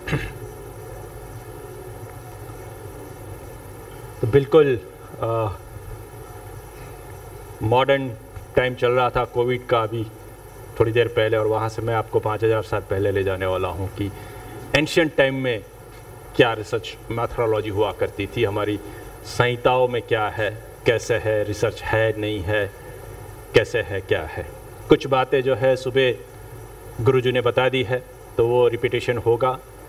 तो बिल्कुल मॉडर्न टाइम चल रहा था कोविड का अभी थोड़ी देर पहले, और वहाँ से मैं आपको पाँच हज़ार साल पहले ले जाने वाला हूँ कि एंशियंट टाइम में क्या रिसर्च मैथोडोलॉजी हुआ करती थी, हमारी संहिताओं में क्या है, कैसे है, रिसर्च है नहीं है, कैसे है, क्या है। कुछ बातें जो है सुबह गुरुजी ने बता दी है तो वो रिपीटेशन होगा,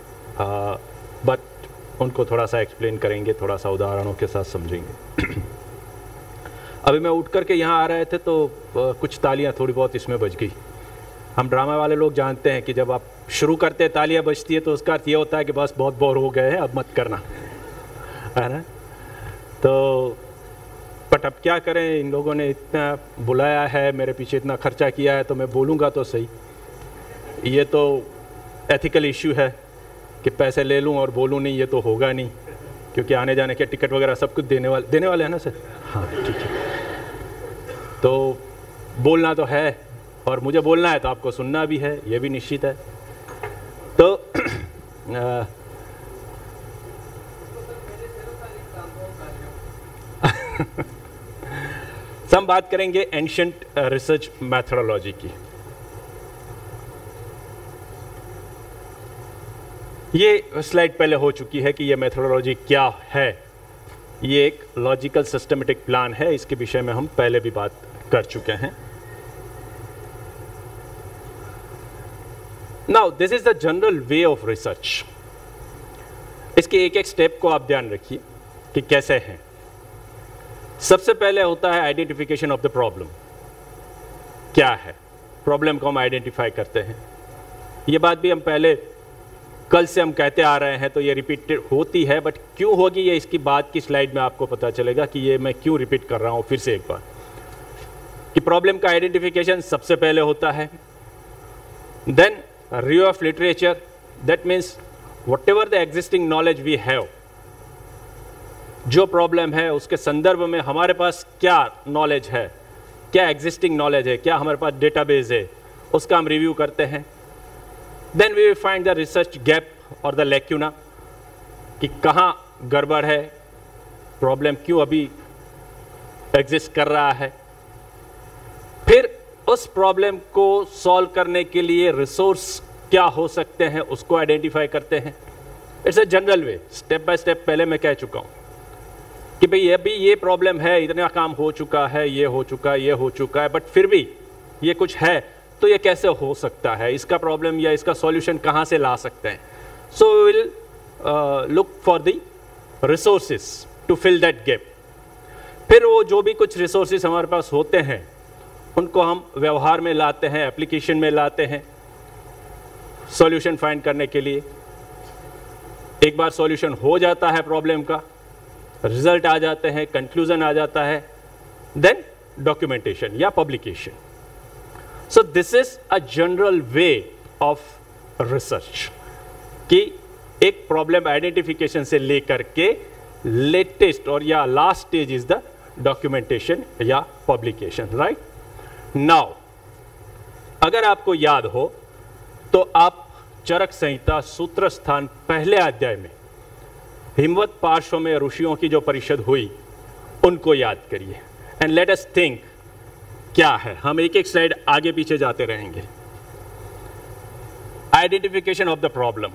बट उनको थोड़ा सा एक्सप्लेन करेंगे, थोड़ा सा उदाहरणों के साथ समझेंगे। अभी मैं उठ कर के यहाँ आ रहे थे तो आ, कुछ तालियाँ थोड़ी बहुत इसमें बज गई। हम ड्रामा वाले लोग जानते हैं कि जब आप शुरू करते हैं तालियाँ बजती है तो उसका अर्थ ये होता है कि बस बहुत बोर हो गए हैं, अब मत करना, है ना। तो बट अब क्या करें, इन लोगों ने इतना बुलाया है, मेरे पीछे इतना खर्चा किया है, तो मैं बोलूँगा तो सही। ये तो एथिकल इश्यू है कि पैसे ले लूँ और बोलूँ नहीं, ये तो होगा नहीं, क्योंकि आने जाने के टिकट वगैरह सब कुछ देने वाले देने वाले हैं ना सर। हाँ ठीक है, तो बोलना तो है और मुझे बोलना है तो आपको सुनना भी है, ये भी निश्चित है। तो आ, हम बात करेंगे एंशिएंट रिसर्च मैथोडोलॉजी की। ये स्लाइड पहले हो चुकी है कि ये मैथोडोलॉजी क्या है। ये एक लॉजिकल सिस्टमेटिक प्लान है, इसके विषय में हम पहले भी बात कर चुके हैं। Now this is the general way of research. इसके एक एक स्टेप को आप ध्यान रखिए कि कैसे हैं। सबसे पहले होता है आइडेंटिफिकेशन ऑफ द प्रॉब्लम। क्या है प्रॉब्लम को हम आइडेंटिफाई करते हैं। ये बात भी हम पहले कल से हम कहते आ रहे हैं, तो ये रिपीट होती है, बट क्यों होगी ये इसकी बाद की स्लाइड में आपको पता चलेगा कि ये मैं क्यों रिपीट कर रहा हूं फिर से एक बार, कि प्रॉब्लम का आइडेंटिफिकेशन सबसे पहले होता है। Then review of literature, that means whatever the existing knowledge we have, जो प्रॉब्लम है उसके संदर्भ में हमारे पास क्या नॉलेज है, क्या एग्जिस्टिंग नॉलेज है, क्या हमारे पास डेटाबेस है, उसका हम रिव्यू करते हैं। Then we will find the research gap और द लैक्यूना, कि कहाँ गड़बड़ है, प्रॉब्लम क्यों अभी एग्जिस्ट कर रहा है। फिर उस प्रॉब्लम को सॉल्व करने के लिए रिसोर्स क्या हो सकते हैं उसको आइडेंटिफाई करते हैं। It's a general way, step by step पहले मैं कह चुका हूँ कि भाई अभी ये प्रॉब्लम है, इतना काम हो चुका है, ये हो चुका है, ये हो चुका है, बट फिर भी ये कुछ है, तो ये कैसे हो सकता है, इसका प्रॉब्लम या इसका सॉल्यूशन कहाँ से ला सकते हैं। So we will look for the resources to fill that gap. फिर वो जो भी कुछ रिसोर्सेस हमारे पास होते हैं उनको हम व्यवहार में लाते हैं, एप्लीकेशन में लाते हैं सॉल्यूशन फाइंड करने के लिए। एक बार सॉल्यूशन हो जाता है प्रॉब्लम का, रिजल्ट आ जाते हैं, कंक्लूजन आ जाता है, देन डॉक्यूमेंटेशन या publication. So this is a general way of research, कि एक प्रॉब्लम आइडेंटिफिकेशन से लेकर के लेटेस्ट और या last stage is the documentation या पब्लिकेशन, राइट। नाउ अगर आपको याद हो तो आप चरक संहिता सूत्र स्थान पहले अध्याय में हिमवत पार्श्व में ऋषियों की जो परिषद हुई उनको याद करिए, एंड लेट अस थिंक क्या है। हम एक एक स्लाइड आगे पीछे जाते रहेंगे। Identification of the problem.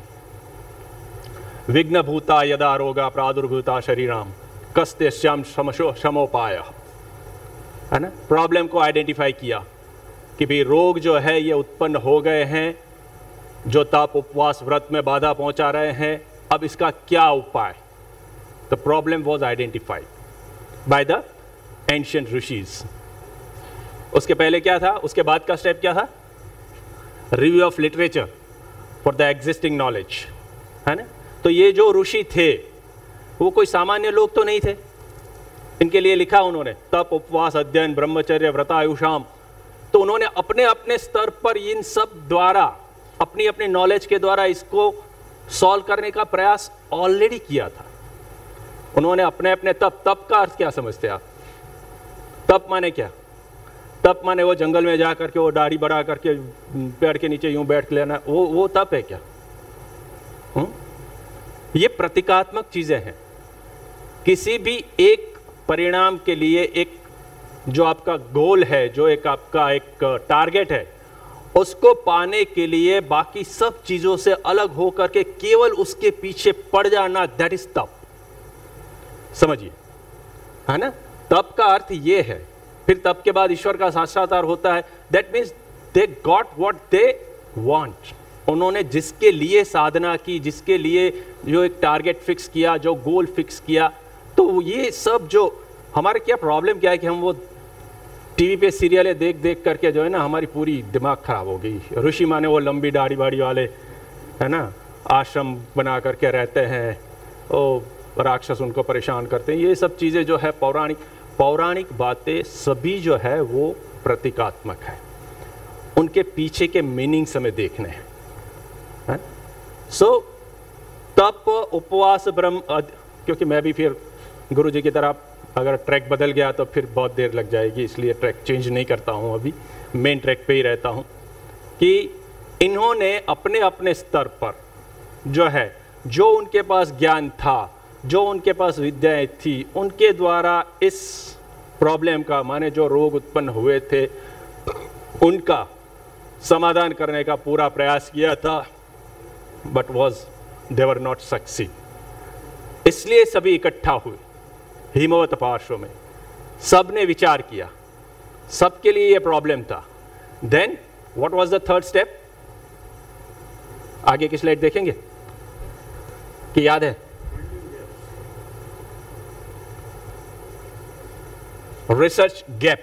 विघ्न भूता यदा रोगा प्रादुर्भूता शरीराम कस्ते श्याम समशो समोपाय, है ना। प्रॉब्लम को आइडेंटिफाई किया कि भाई रोग जो है ये उत्पन्न हो गए हैं, जो ताप उपवास व्रत में बाधा पहुंचा रहे हैं, अब इसका क्या उपाय। The problem was identified by the ancient rishis. उसके पहले क्या था, उसके बाद का स्टेप क्या था, review of literature for the existing knowledge, है ना। तो ये जो ऋषि थे वो कोई सामान्य लोग तो नहीं थे, इनके लिए लिखा उन्होंने तप उपवास अध्ययन ब्रह्मचर्य व्रतायुषाम। तो उन्होंने अपने अपने स्तर पर इन सब द्वारा अपनी अपनी नॉलेज के द्वारा इसको सॉल्व करने का प्रयास ऑलरेडी किया था। उन्होंने अपने अपने तप, तप का अर्थ क्या समझते आप, तप माने क्या, तप माने वो जंगल में जा करके वो दाढ़ी बढ़ा करके पेड़ के नीचे यूं बैठ लेना, वो वो तप है क्या, हुँ? ये प्रतीकात्मक चीजें हैं। किसी भी एक परिणाम के लिए एक जो आपका गोल है, जो एक आपका एक टारगेट है, उसको पाने के लिए बाकी सब चीजों से अलग होकर के केवल उसके पीछे पड़ जाना, दैट इज तप। समझिए, है ना? तप का अर्थ ये है। फिर तप के बाद ईश्वर का साक्षात्कार होता है। That means they got what they want. उन्होंने जिसके लिए साधना की, जिसके लिए जो एक टारगेट फिक्स किया, जो गोल फिक्स किया, तो ये सब जो हमारे क्या प्रॉब्लम क्या है कि हम वो टीवी पे सीरियलें देख देख करके जो है ना हमारी पूरी दिमाग खराब हो गई। ऋषि माने वो लंबी दाढ़ी बाड़ी वाले, है ना, आश्रम बना करके रहते हैं, ओ राक्षस उनको परेशान करते हैं। ये सब चीज़ें जो है पौराणिक पौराणिक बातें सभी जो है वो प्रतीकात्मक है। उनके पीछे के मीनिंग्स हमें देखने हैं। सो so, तप, उपवास, ब्रह्म, क्योंकि मैं भी फिर गुरु जी की तरह अगर ट्रैक बदल गया तो फिर बहुत देर लग जाएगी, इसलिए ट्रैक चेंज नहीं करता हूँ, अभी मेन ट्रैक पे ही रहता हूँ। कि इन्होंने अपने अपने स्तर पर जो है, जो उनके पास ज्ञान था, जो उनके पास विद्याएं थी, उनके द्वारा इस प्रॉब्लम का, माने जो रोग उत्पन्न हुए थे, उनका समाधान करने का पूरा प्रयास किया था, but was they were not succeed. इसलिए सभी इकट्ठा हुए हिमवत पार्श्व में, सब ने विचार किया, सबके लिए ये प्रॉब्लम था। Then what was the third step? आगे की स्लाइड देखेंगे कि याद है? Research gap.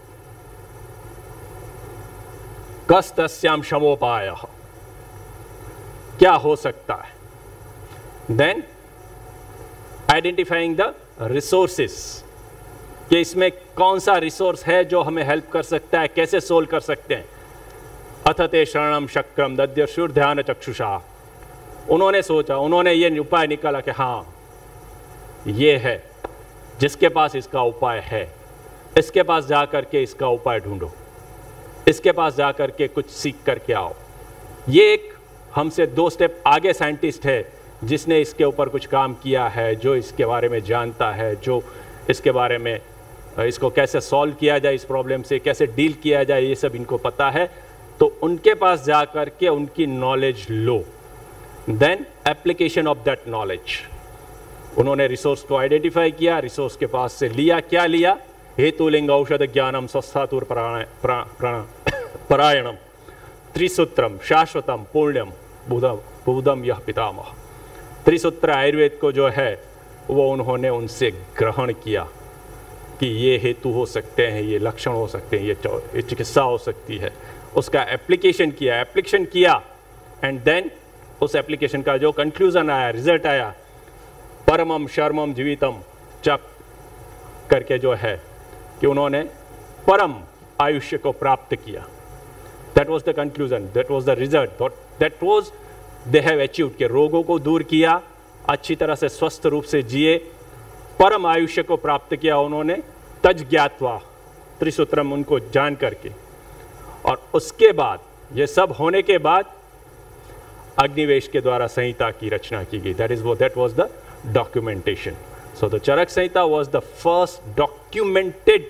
कस्तस्याम शमोपाय, क्या हो सकता है? देन आइडेंटिफाइंग द रिसोर्सेस, कि इसमें कौन सा रिसोर्स है जो हमें हेल्प कर सकता है, कैसे सोल्व कर सकते हैं। अथ ते शरणम शक्रम दद्यशुर ध्यान चक्षुषा। उन्होंने सोचा, उन्होंने ये उपाय निकाला कि हाँ ये है, जिसके पास इसका उपाय है, इसके पास जा करके इसका उपाय ढूंढो, इसके पास जा करके कुछ सीख करके आओ। ये एक हमसे दो स्टेप आगे साइंटिस्ट है जिसने इसके ऊपर कुछ काम किया है, जो इसके बारे में जानता है, जो इसके बारे में इसको कैसे सॉल्व किया जाए, इस प्रॉब्लम से कैसे डील किया जाए, ये सब इनको पता है। तो उनके पास जा कर के उनकी नॉलेज लो। Then application of that knowledge. उन्होंने रिसोर्स को आइडेंटिफाई किया, रिसोर्स के पास से लिया, क्या लिया? हेतुलिंग औषध ज्ञानम स्वस्थातुर परायणम त्रिसूत्रम शाश्वतम पुण्यम बुधम बुधम यह पितामह। त्रिसूत्र आयुर्वेद को जो है वो उन्होंने उनसे ग्रहण किया कि ये हेतु हो सकते हैं, ये लक्षण हो सकते हैं, ये चिकित्सा हो सकती है। उसका एप्लीकेशन किया, एप्लीकेशन किया एंड देन उस एप्लीकेशन का जो कंक्लूजन आया, रिजल्ट आया, परमम शर्मम जीवितम चक करके जो है कि उन्होंने परम आयुष्य को प्राप्त किया। That was the conclusion, that was the result, that was they have achieved, के रोगों को दूर किया, अच्छी तरह से स्वस्थ रूप से जिए, परम आयुष्य को प्राप्त किया उन्होंने, तज ज्ञात्वा, त्रिसूत्रम उनको जान करके। और उसके बाद ये सब होने के बाद अग्निवेश के द्वारा संहिता की रचना की गई। दैट इज वो that was the documentation. So the Charaka Samhita was the first documented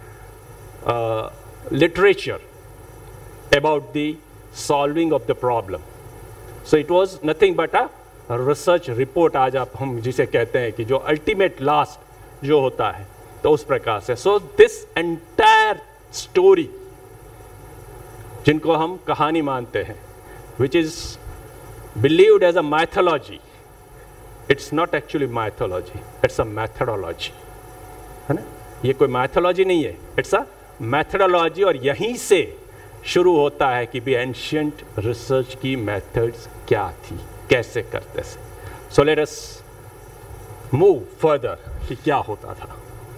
literature about the solving of the problem. So it was nothing but a research report, आज आप हम जिसे कहते हैं कि जो ultimate last जो होता है, तो उस प्रकार से। So this entire story जिनको हम कहानी मानते हैं, which is believed as a mythology, it's not actually mythology, it's a methodology, है ना? ये कोई mythology नहीं है, it's a methodology। और यहीं से शुरू होता है कि भी एंशियंट रिसर्च की मेथड्स क्या थी, कैसे करते थे। So let us move further कि क्या होता था।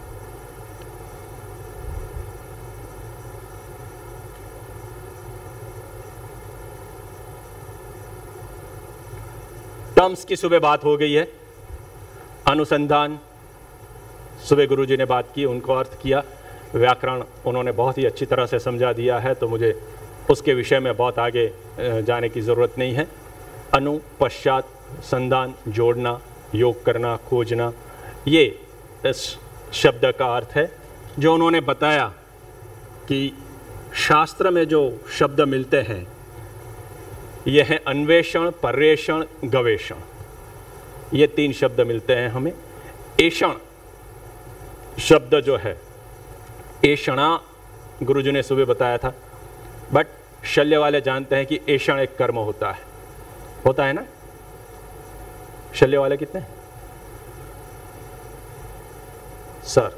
टर्म्स की सुबह बात हो गई है, अनुसंधान सुबह गुरुजी ने बात की, उनको अर्थ किया, व्याकरण उन्होंने बहुत ही अच्छी तरह से समझा दिया है, तो मुझे उसके विषय में बहुत आगे जाने की ज़रूरत नहीं है। अनु, पश्चात, संधान, जोड़ना, योग करना, खोजना, ये इस शब्द का अर्थ है जो उन्होंने बताया कि शास्त्र में जो शब्द मिलते हैं ये है अन्वेषण, पर्यवेक्षण, गवेषण। ये तीन शब्द मिलते हैं हमें। ऐषण शब्द जो है, ऐषणा गुरुजी ने सुबह बताया था, बट शल्य वाले जानते हैं कि ऐषण एक कर्म होता है, होता है ना? शल्य वाले कितने हैं? सर,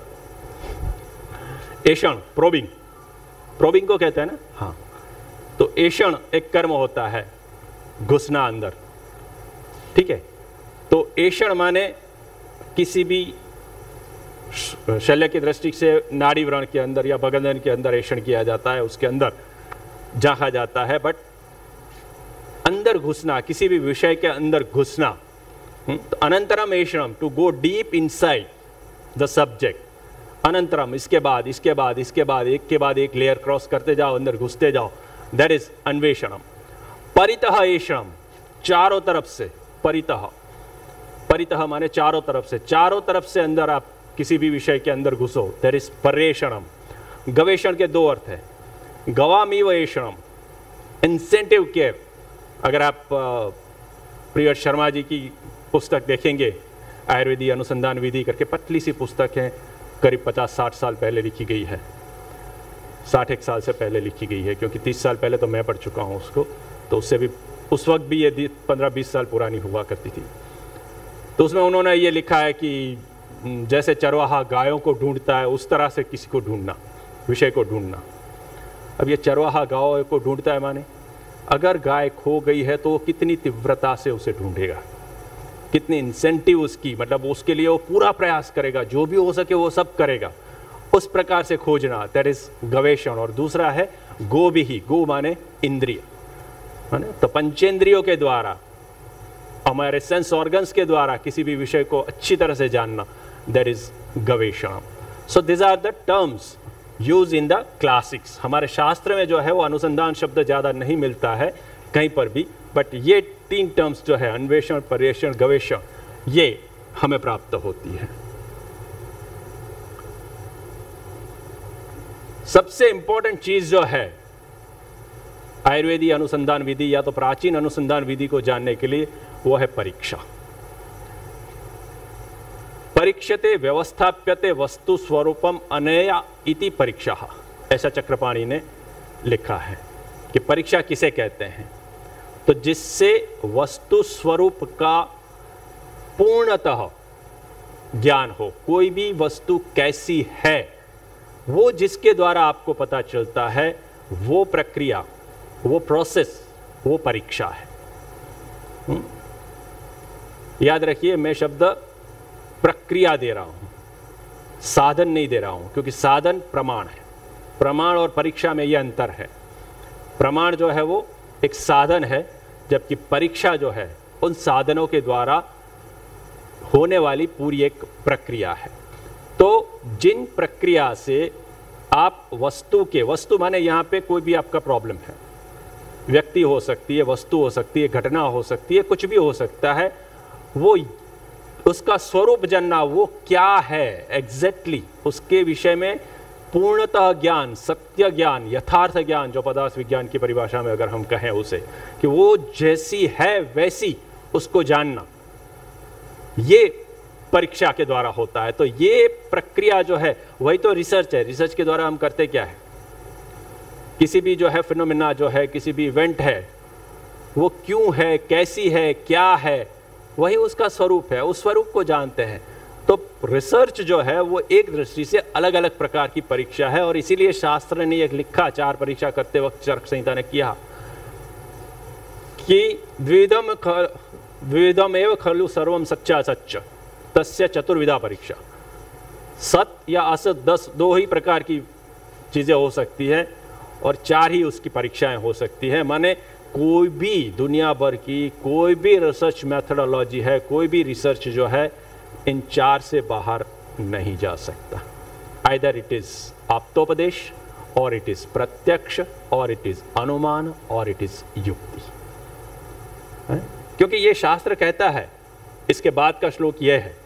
ऐषण प्रोबिंग, प्रोबिंग को कहते हैं ना? हाँ। तो ऐषण एक कर्म होता है, घुसना अंदर, ठीक है? तो ऐषण माने किसी भी शल्य की दृष्टि से नाड़ी व्रण के अंदर या भगंदन के अंदर ऐषण किया जाता है, उसके अंदर झांका जाता है, बट अंदर घुसना, किसी भी विषय के अंदर घुसना। तो अनंतरम ऐषणम, to go deep inside the subject. अनंतरम, इसके बाद इसके बाद इसके बाद एक के बाद एक लेयर क्रॉस करते जाओ, अंदर घुसते जाओ, दैट इज अन्वेषणम। परितः ऐषणम, चारों तरफ से, परितः, परितः माने चारों तरफ से, चारों तरफ से अंदर आप किसी भी विषय के अंदर घुसो, दैट इज पर्यवेक्षणम। गवेषण के दो अर्थ है, गवामीव ऐषणम, इंसेंटिव केयर। अगर आप प्रिय शर्मा जी की पुस्तक देखेंगे, आयुर्वेदी अनुसंधान विधि करके, पतली सी पुस्तक है, करीब पचास साठ साल पहले लिखी गई है, साठ एक साल से पहले लिखी गई है, क्योंकि तीस साल पहले तो मैं पढ़ चुका हूँ उसको, तो उससे भी उस वक्त भी ये पंद्रह बीस साल पुरानी हुआ करती थी। तो उसमें उन्होंने ये लिखा है कि जैसे चरवाहा गायों को ढूंढता है, उस तरह से किसी को ढूंढना, विषय को ढूंढना। अब ये चरवाहा गायों को ढूंढता है माने अगर गाय खो गई है तो वो कितनी तीव्रता से उसे ढूंढेगा, कितनी इंसेंटिव उसकी, मतलब उसके लिए वो पूरा प्रयास करेगा, जो भी हो सके वो सब करेगा, उस प्रकार से खोजना, दैट इज गवेषण। और दूसरा है गो भी ही, गो माने इंद्रिय, है ना? तो पंचेंद्रियों के द्वारा, हमारे सेंस ऑर्गन्स के द्वारा किसी भी विषय को अच्छी तरह से जानना, दैट इज गवेषण। So this are the terms use in the classics. हमारे शास्त्र में जो है वो अनुसंधान शब्द ज़्यादा नहीं मिलता है कहीं पर भी, बट ये तीन टर्म्स जो है, अन्वेषण, पर्यवेक्षण, गवेषण, ये हमें प्राप्त होती है। सबसे इंपॉर्टेंट चीज जो है आयुर्वेदी अनुसंधान विधि या तो प्राचीन अनुसंधान विधि को जानने के लिए, वो है परीक्षा। परीक्षते व्यवस्थाप्यते वस्तु स्वरूपम अनया इति परीक्षा, ऐसा चक्रपाणी ने लिखा है कि परीक्षा किसे कहते हैं, तो जिससे वस्तु स्वरूप का पूर्णतः ज्ञान हो। कोई भी वस्तु कैसी है वो जिसके द्वारा आपको पता चलता है, वो प्रक्रिया, वो प्रोसेस, वो परीक्षा है। हुँ? याद रखिए, मैं शब्द प्रक्रिया दे रहा हूं, साधन नहीं दे रहा हूं, क्योंकि साधन प्रमाण है। प्रमाण और परीक्षा में यह अंतर है। प्रमाण जो है वो एक साधन है, जबकि परीक्षा जो है उन साधनों के द्वारा होने वाली पूरी एक प्रक्रिया है। तो जिन प्रक्रिया से आप वस्तु के, वस्तु माने यहाँ पे कोई भी आपका प्रॉब्लम है, व्यक्ति हो सकती है, वस्तु हो सकती है, घटना हो सकती है, कुछ भी हो सकता है, वो उसका स्वरूप जानना, वो क्या है एग्जैक्टली exactly, उसके विषय में पूर्णतः ज्ञान, सत्य ज्ञान, यथार्थ ज्ञान, जो पदार्थ विज्ञान की परिभाषा में अगर हम कहें उसे, कि वो जैसी है वैसी उसको जानना, ये परीक्षा के द्वारा होता है। तो ये प्रक्रिया जो है वही तो रिसर्च है। रिसर्च के द्वारा हम करते क्या है, किसी भी जो है फिनोमिना जो है, किसी भी इवेंट है, वो क्यों है, कैसी है, क्या है, वही उसका स्वरूप है, उस स्वरूप को जानते हैं। तो रिसर्च जो है वो एक दृष्टि से अलग अलग प्रकार की परीक्षा है, और इसीलिए शास्त्र ने एक लिखा, चार परीक्षा करते वक्त चरक संहिता ने किया कि द्विधम द्विधम एव खलु सर्वम सच्चा सच्च तस्य चतुर्विधा परीक्षा। सत्य या असत, दस दो ही प्रकार की चीजें हो सकती है और चार ही उसकी परीक्षाएं हो सकती है। माने कोई भी दुनिया भर की कोई भी रिसर्च मेथडोलॉजी है, कोई भी रिसर्च जो है, इन चार से बाहर नहीं जा सकता। आइदर इट इज आप्तोपदेश, और इट इज प्रत्यक्ष, और इट इज अनुमान, और इट इज युक्ति। क्योंकि ये शास्त्र कहता है, इसके बाद का श्लोक यह है,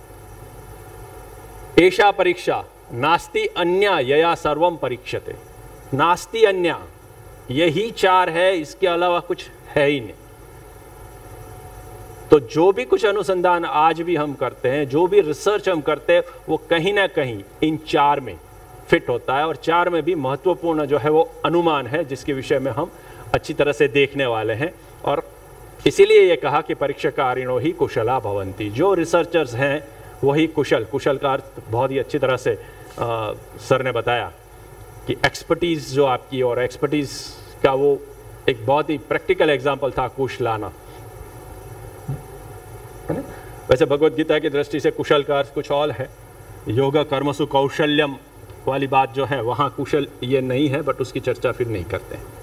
एषा परीक्षा नास्ति अन्या यया सर्वम परीक्षते। नास्ति अन्या, यही चार है, इसके अलावा कुछ है ही नहीं। तो जो भी कुछ अनुसंधान आज भी हम करते हैं, जो भी रिसर्च हम करते हैं, वो कहीं ना कहीं इन चार में फिट होता है। और चार में भी महत्वपूर्ण जो है वो अनुमान है, जिसके विषय में हम अच्छी तरह से देखने वाले हैं। और इसीलिए ये कहा कि परीक्षकारिणो ही कुशला भवंती। जो रिसर्चर्स हैं वही कुशल, कुशल का अर्थ बहुत ही अच्छी तरह से आ, सर ने बताया कि एक्सपर्टीज़ जो आपकी, और एक्सपर्टीज़ का वो एक बहुत ही प्रैक्टिकल एग्जाम्पल था कुश लाना, है ना। वैसे भगवत गीता की दृष्टि से कुशल का अर्थ कुछ और है। योग कर्मसु कौशल्यम वाली बात जो है वहाँ कुशल ये नहीं है, बट उसकी चर्चा फिर नहीं करते हैं।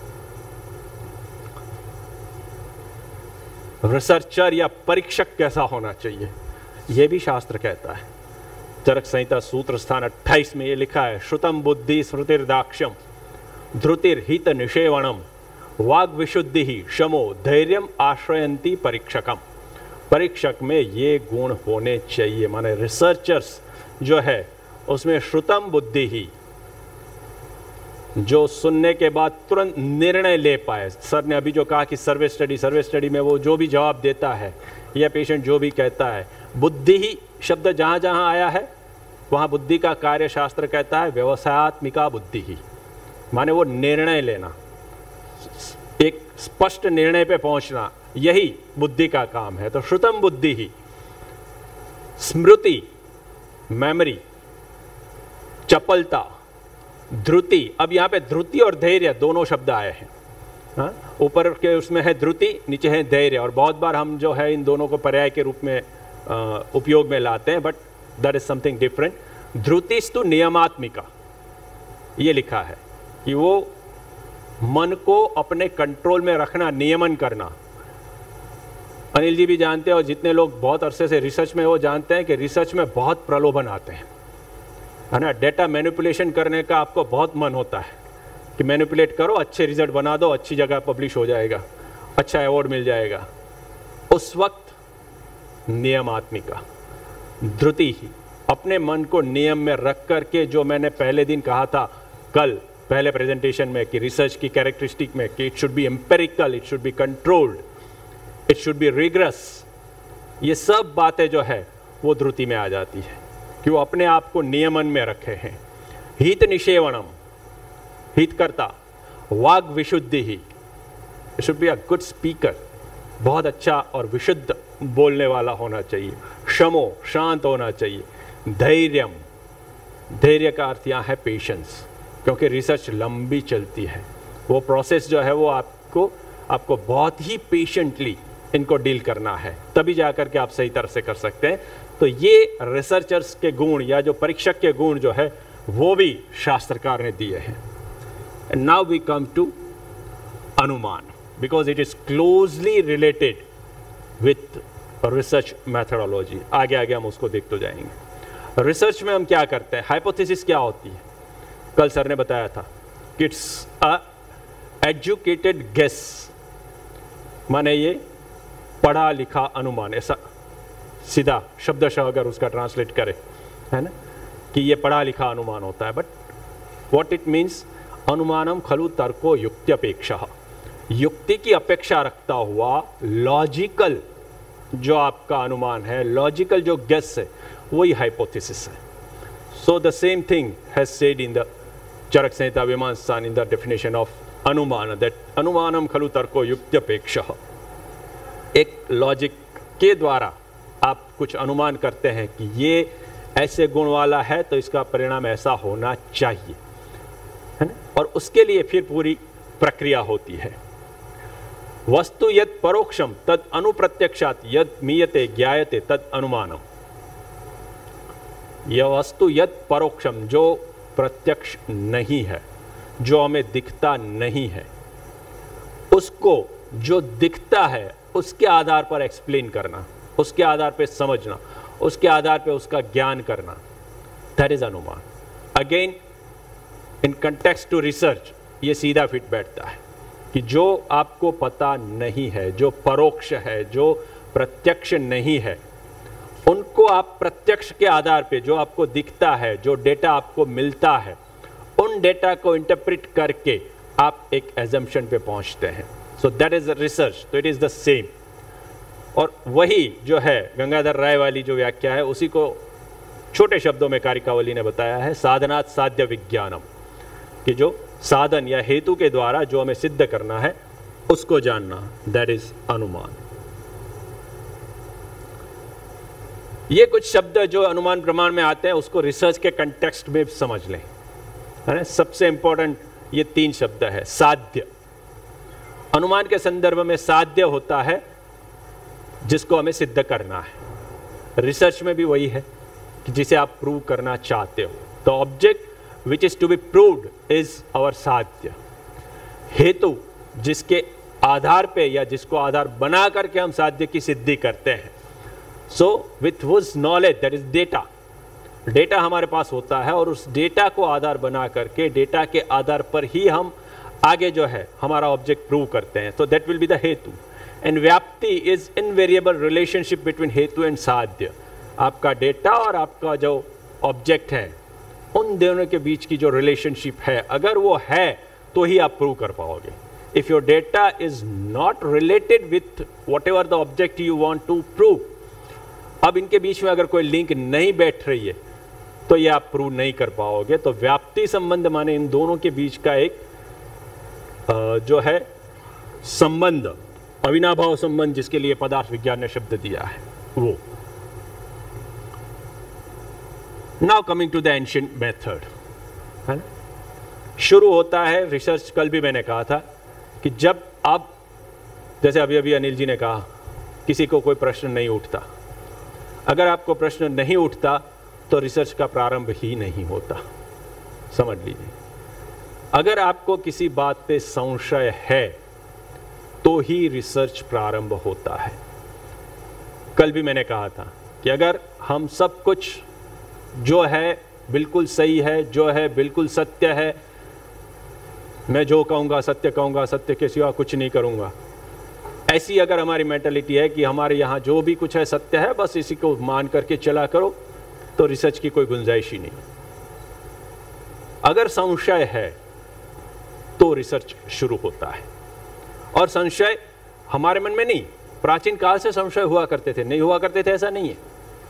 रिसर्चर या परीक्षक कैसा होना चाहिए, यह भी शास्त्र कहता है। चरक संहिता सूत्र स्थान अट्ठाईस में ये लिखा है, श्रुतम बुद्धि स्मृतिर्दाक्ष्यम ध्रुतिर्हित निषेवणम वाग विशुद्धि ही शमो धैर्यम आश्रयंती परीक्षकम। परीक्षक में ये गुण होने चाहिए। माने रिसर्चर्स जो है उसमें श्रुतम बुद्धि ही, जो सुनने के बाद तुरंत निर्णय ले पाए। सर ने अभी जो कहा कि सर्वे स्टडी, सर्वे स्टडी में वो जो भी जवाब देता है या पेशेंट जो भी कहता है, बुद्धि ही शब्द जहाँ जहाँ आया है वहाँ बुद्धि का कार्य शास्त्र कहता है व्यवसायत्मिका बुद्धि ही। माने वो निर्णय लेना, एक स्पष्ट निर्णय पे पहुँचना, यही बुद्धि का काम है। तो श्रुतम बुद्धि ही, स्मृति मेमोरी, चपलता, ध्रुति। अब यहाँ पे ध्रुति और धैर्य दोनों शब्द आए हैं। हाँ, ऊपर के उसमें है ध्रुति, नीचे है धैर्य। और बहुत बार हम जो है इन दोनों को पर्याय के रूप में आ, उपयोग में लाते हैं, but that is something different. ध्रुतिस्तु नियमात्मिका, ये लिखा है कि वो मन को अपने कंट्रोल में रखना, नियमन करना। अनिल जी भी जानते हैं, और जितने लोग बहुत अरसे से रिसर्च में वो जानते हैं कि रिसर्च में बहुत प्रलोभन आते हैं, है ना। डेटा मैनिपुलेशन करने का आपको बहुत मन होता है कि मैनिपुलेट करो, अच्छे रिजल्ट बना दो, अच्छी जगह पब्लिश हो जाएगा, अच्छा अवार्ड मिल जाएगा। उस वक्त नियमात्मिका, ध्रुति ही, अपने मन को नियम में रख करके, जो मैंने पहले दिन कहा था, कल पहले प्रेजेंटेशन में, कि रिसर्च की कैरेक्टरिस्टिक में कि it should be empirical, it should be controlled, it should be rigorous. ये सब बातें जो है वो ध्रुति में आ जाती है कि वो अपने आप को नियमन में रखे हैं। हित निषेवणम, हित करता, वाग विशुद्धि ही, it should be a good speaker, बहुत अच्छा और विशुद्ध बोलने वाला होना चाहिए। शमो, शांत होना चाहिए। धैर्यम, धैर्य का अर्थ यहाँ है पेशेंस, क्योंकि रिसर्च लंबी चलती है। वो प्रोसेस जो है वो आपको आपको बहुत ही पेशेंटली इनको डील करना है, तभी जाकर के आप सही तरह से कर सकते हैं। तो ये रिसर्चर्स के गुण या जो परीक्षक के गुण जो है वो भी शास्त्रकार ने दिए हैं। And now we come to अनुमान, because it is closely related with research methodology. आगे आगे हम उसको देखते जाएंगे। रिसर्च में हम क्या करते हैं, हाइपोथेसिस क्या होती है। कल सर ने बताया था कि इट्स अ एजुकेटेड गेस, माने ये पढ़ा लिखा अनुमान, ऐसा सीधा शब्दशः अगर उसका ट्रांसलेट करें, है ना, कि ये पढ़ा लिखा अनुमान होता है। बट व्हाट इट मीन्स, अनुमानम खलु तर्को युक्त्यपेक्षा, युक्ति की अपेक्षा रखता हुआ लॉजिकल जो आपका अनुमान है, लॉजिकल जो गेस है, वही हाइपोथेसिस है। So the same thing has said in the Charaka Samhita मीमांसा इन द डेफिनेशन ऑफ अनुमान, दैट अनुमानम खलु तर्को युक्त्यपेक्षा। एक लॉजिक के द्वारा आप कुछ अनुमान करते हैं कि ये ऐसे गुण वाला है तो इसका परिणाम ऐसा होना चाहिए, है ना। और उसके लिए फिर पूरी प्रक्रिया होती है। वस्तु यद परोक्षम तद अनुप्रत्यक्षात यद मीयते ज्ञायते तद अनुमानम। यह वस्तु यद परोक्षम, जो प्रत्यक्ष नहीं है, जो हमें दिखता नहीं है, उसको जो दिखता है उसके आधार पर एक्सप्लेन करना, उसके आधार पर समझना, उसके आधार पर उसका ज्ञान करना, दैट इज अनुमान। Again in context to research ये सीधा फिट बैठता है। कि जो आपको पता नहीं है, जो परोक्ष है, जो प्रत्यक्ष नहीं है, उनको आप प्रत्यक्ष के आधार पे, जो आपको दिखता है, जो डेटा आपको मिलता है, उन डेटा को इंटरप्रेट करके आप एक एजम्पशन पे पहुंचते हैं। सो दैट इज रिसर्च, तो इट इज द सेम। और वही जो है गंगाधर राय वाली जो व्याख्या है, उसी को छोटे शब्दों में कारिकावली ने बताया है, साधनात् साध्य विज्ञानम, कि जो साधन या हेतु के द्वारा जो हमें सिद्ध करना है उसको जानना, दैट इज अनुमान। ये कुछ शब्द जो अनुमान प्रमाण में आते हैं उसको रिसर्च के कंटेक्स्ट में समझ लें, है ना। सबसे इंपॉर्टेंट ये तीन शब्द है। साध्य, अनुमान के संदर्भ में साध्य होता है जिसको हमें सिद्ध करना है। रिसर्च में भी वही है कि जिसे आप प्रूव करना चाहते हो। तो object which is to be proved is our साध्य। हेतु जिसके आधार पे या जिसको आधार बना करके हम साध्य की सिद्धि करते हैं। So with whose knowledge, that is data, data हमारे पास होता है और उस डेटा को आधार बना करके, डेटा के आधार पर ही हम आगे जो है हमारा ऑब्जेक्ट प्रूव करते हैं। तो दैट विल बी द हेतु। एंड व्याप्ति इज इनवेरिएबल रिलेशनशिप बिटवीन हेतु एंड साध्य। आपका डेटा और आपका जो ऑब्जेक्ट है, उन दोनों के बीच की जो रिलेशनशिप है, अगर वो है तो ही आप प्रूव कर पाओगे। If your data is not related with whatever the object you want to prove, अब इनके बीच में अगर कोई लिंक नहीं बैठ रही है तो ये आप प्रूव नहीं कर पाओगे। तो व्याप्ति संबंध माने इन दोनों के बीच का एक जो है संबंध, अविनाभाव संबंध, जिसके लिए पदार्थ विज्ञान ने शब्द दिया है वो। Now coming to the ancient method, है ना। शुरू होता है रिसर्च, कल भी मैंने कहा था कि जब आप, जैसे अभी अभी अनिल जी ने कहा, किसी को कोई प्रश्न नहीं उठता, अगर आपको प्रश्न नहीं उठता तो रिसर्च का प्रारंभ ही नहीं होता, समझ लीजिए। अगर आपको किसी बात पे संशय है तो ही रिसर्च प्रारंभ होता है। कल भी मैंने कहा था कि अगर हम सब कुछ जो है बिल्कुल सही है, जो है बिल्कुल सत्य है, मैं जो कहूँगा सत्य कहूँगा, सत्य के सिवा कुछ नहीं करूँगा, ऐसी अगर हमारी मेंटालिटी है कि हमारे यहाँ जो भी कुछ है सत्य है, बस इसी को मान करके चला करो, तो रिसर्च की कोई गुंजाइश ही नहीं। अगर संशय है तो रिसर्च शुरू होता है। और संशय हमारे मन में नहीं, प्राचीन काल से संशय हुआ करते थे, नहीं हुआ करते थे ऐसा नहीं है।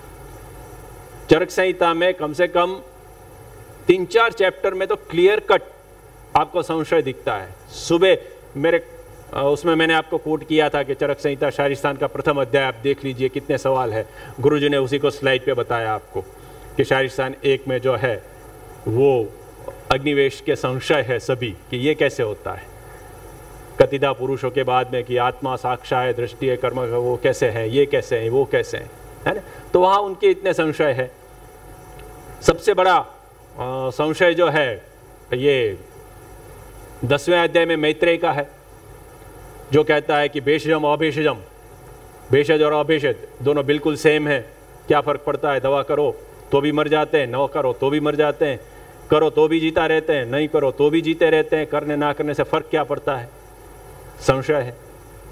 चरक संहिता में कम से कम तीन चार चैप्टर में तो क्लियर कट आपको संशय दिखता है। सुबह मेरे उसमें मैंने आपको कोट किया था कि चरक संहिता शारीस्थान का प्रथम अध्याय आप देख लीजिए, कितने सवाल है। गुरुजी ने उसी को स्लाइड पे बताया आपको कि शारीस्थान एक में जो है वो अग्निवेश के संशय है सभी कि ये कैसे होता है। कतिदा पुरुषों के बाद में कि आत्मा साक्षा है, दृष्टि है, कर्म है, वो कैसे है, ये कैसे है, वो कैसे है, है ना। तो वहाँ उनके इतने संशय है। सबसे बड़ा आ, संशय जो है ये दसवें अध्याय में मैत्रेय का है, जो कहता है कि भेषजम अभेषजम, भेषज और अभेषज दोनों बिल्कुल सेम है, क्या फ़र्क पड़ता है, दवा करो तो भी मर जाते हैं, न करो तो भी मर जाते हैं, करो तो भी जीता रहते हैं, नहीं करो तो भी जीते रहते हैं, करने ना करने से फ़र्क क्या पड़ता है, संशय है।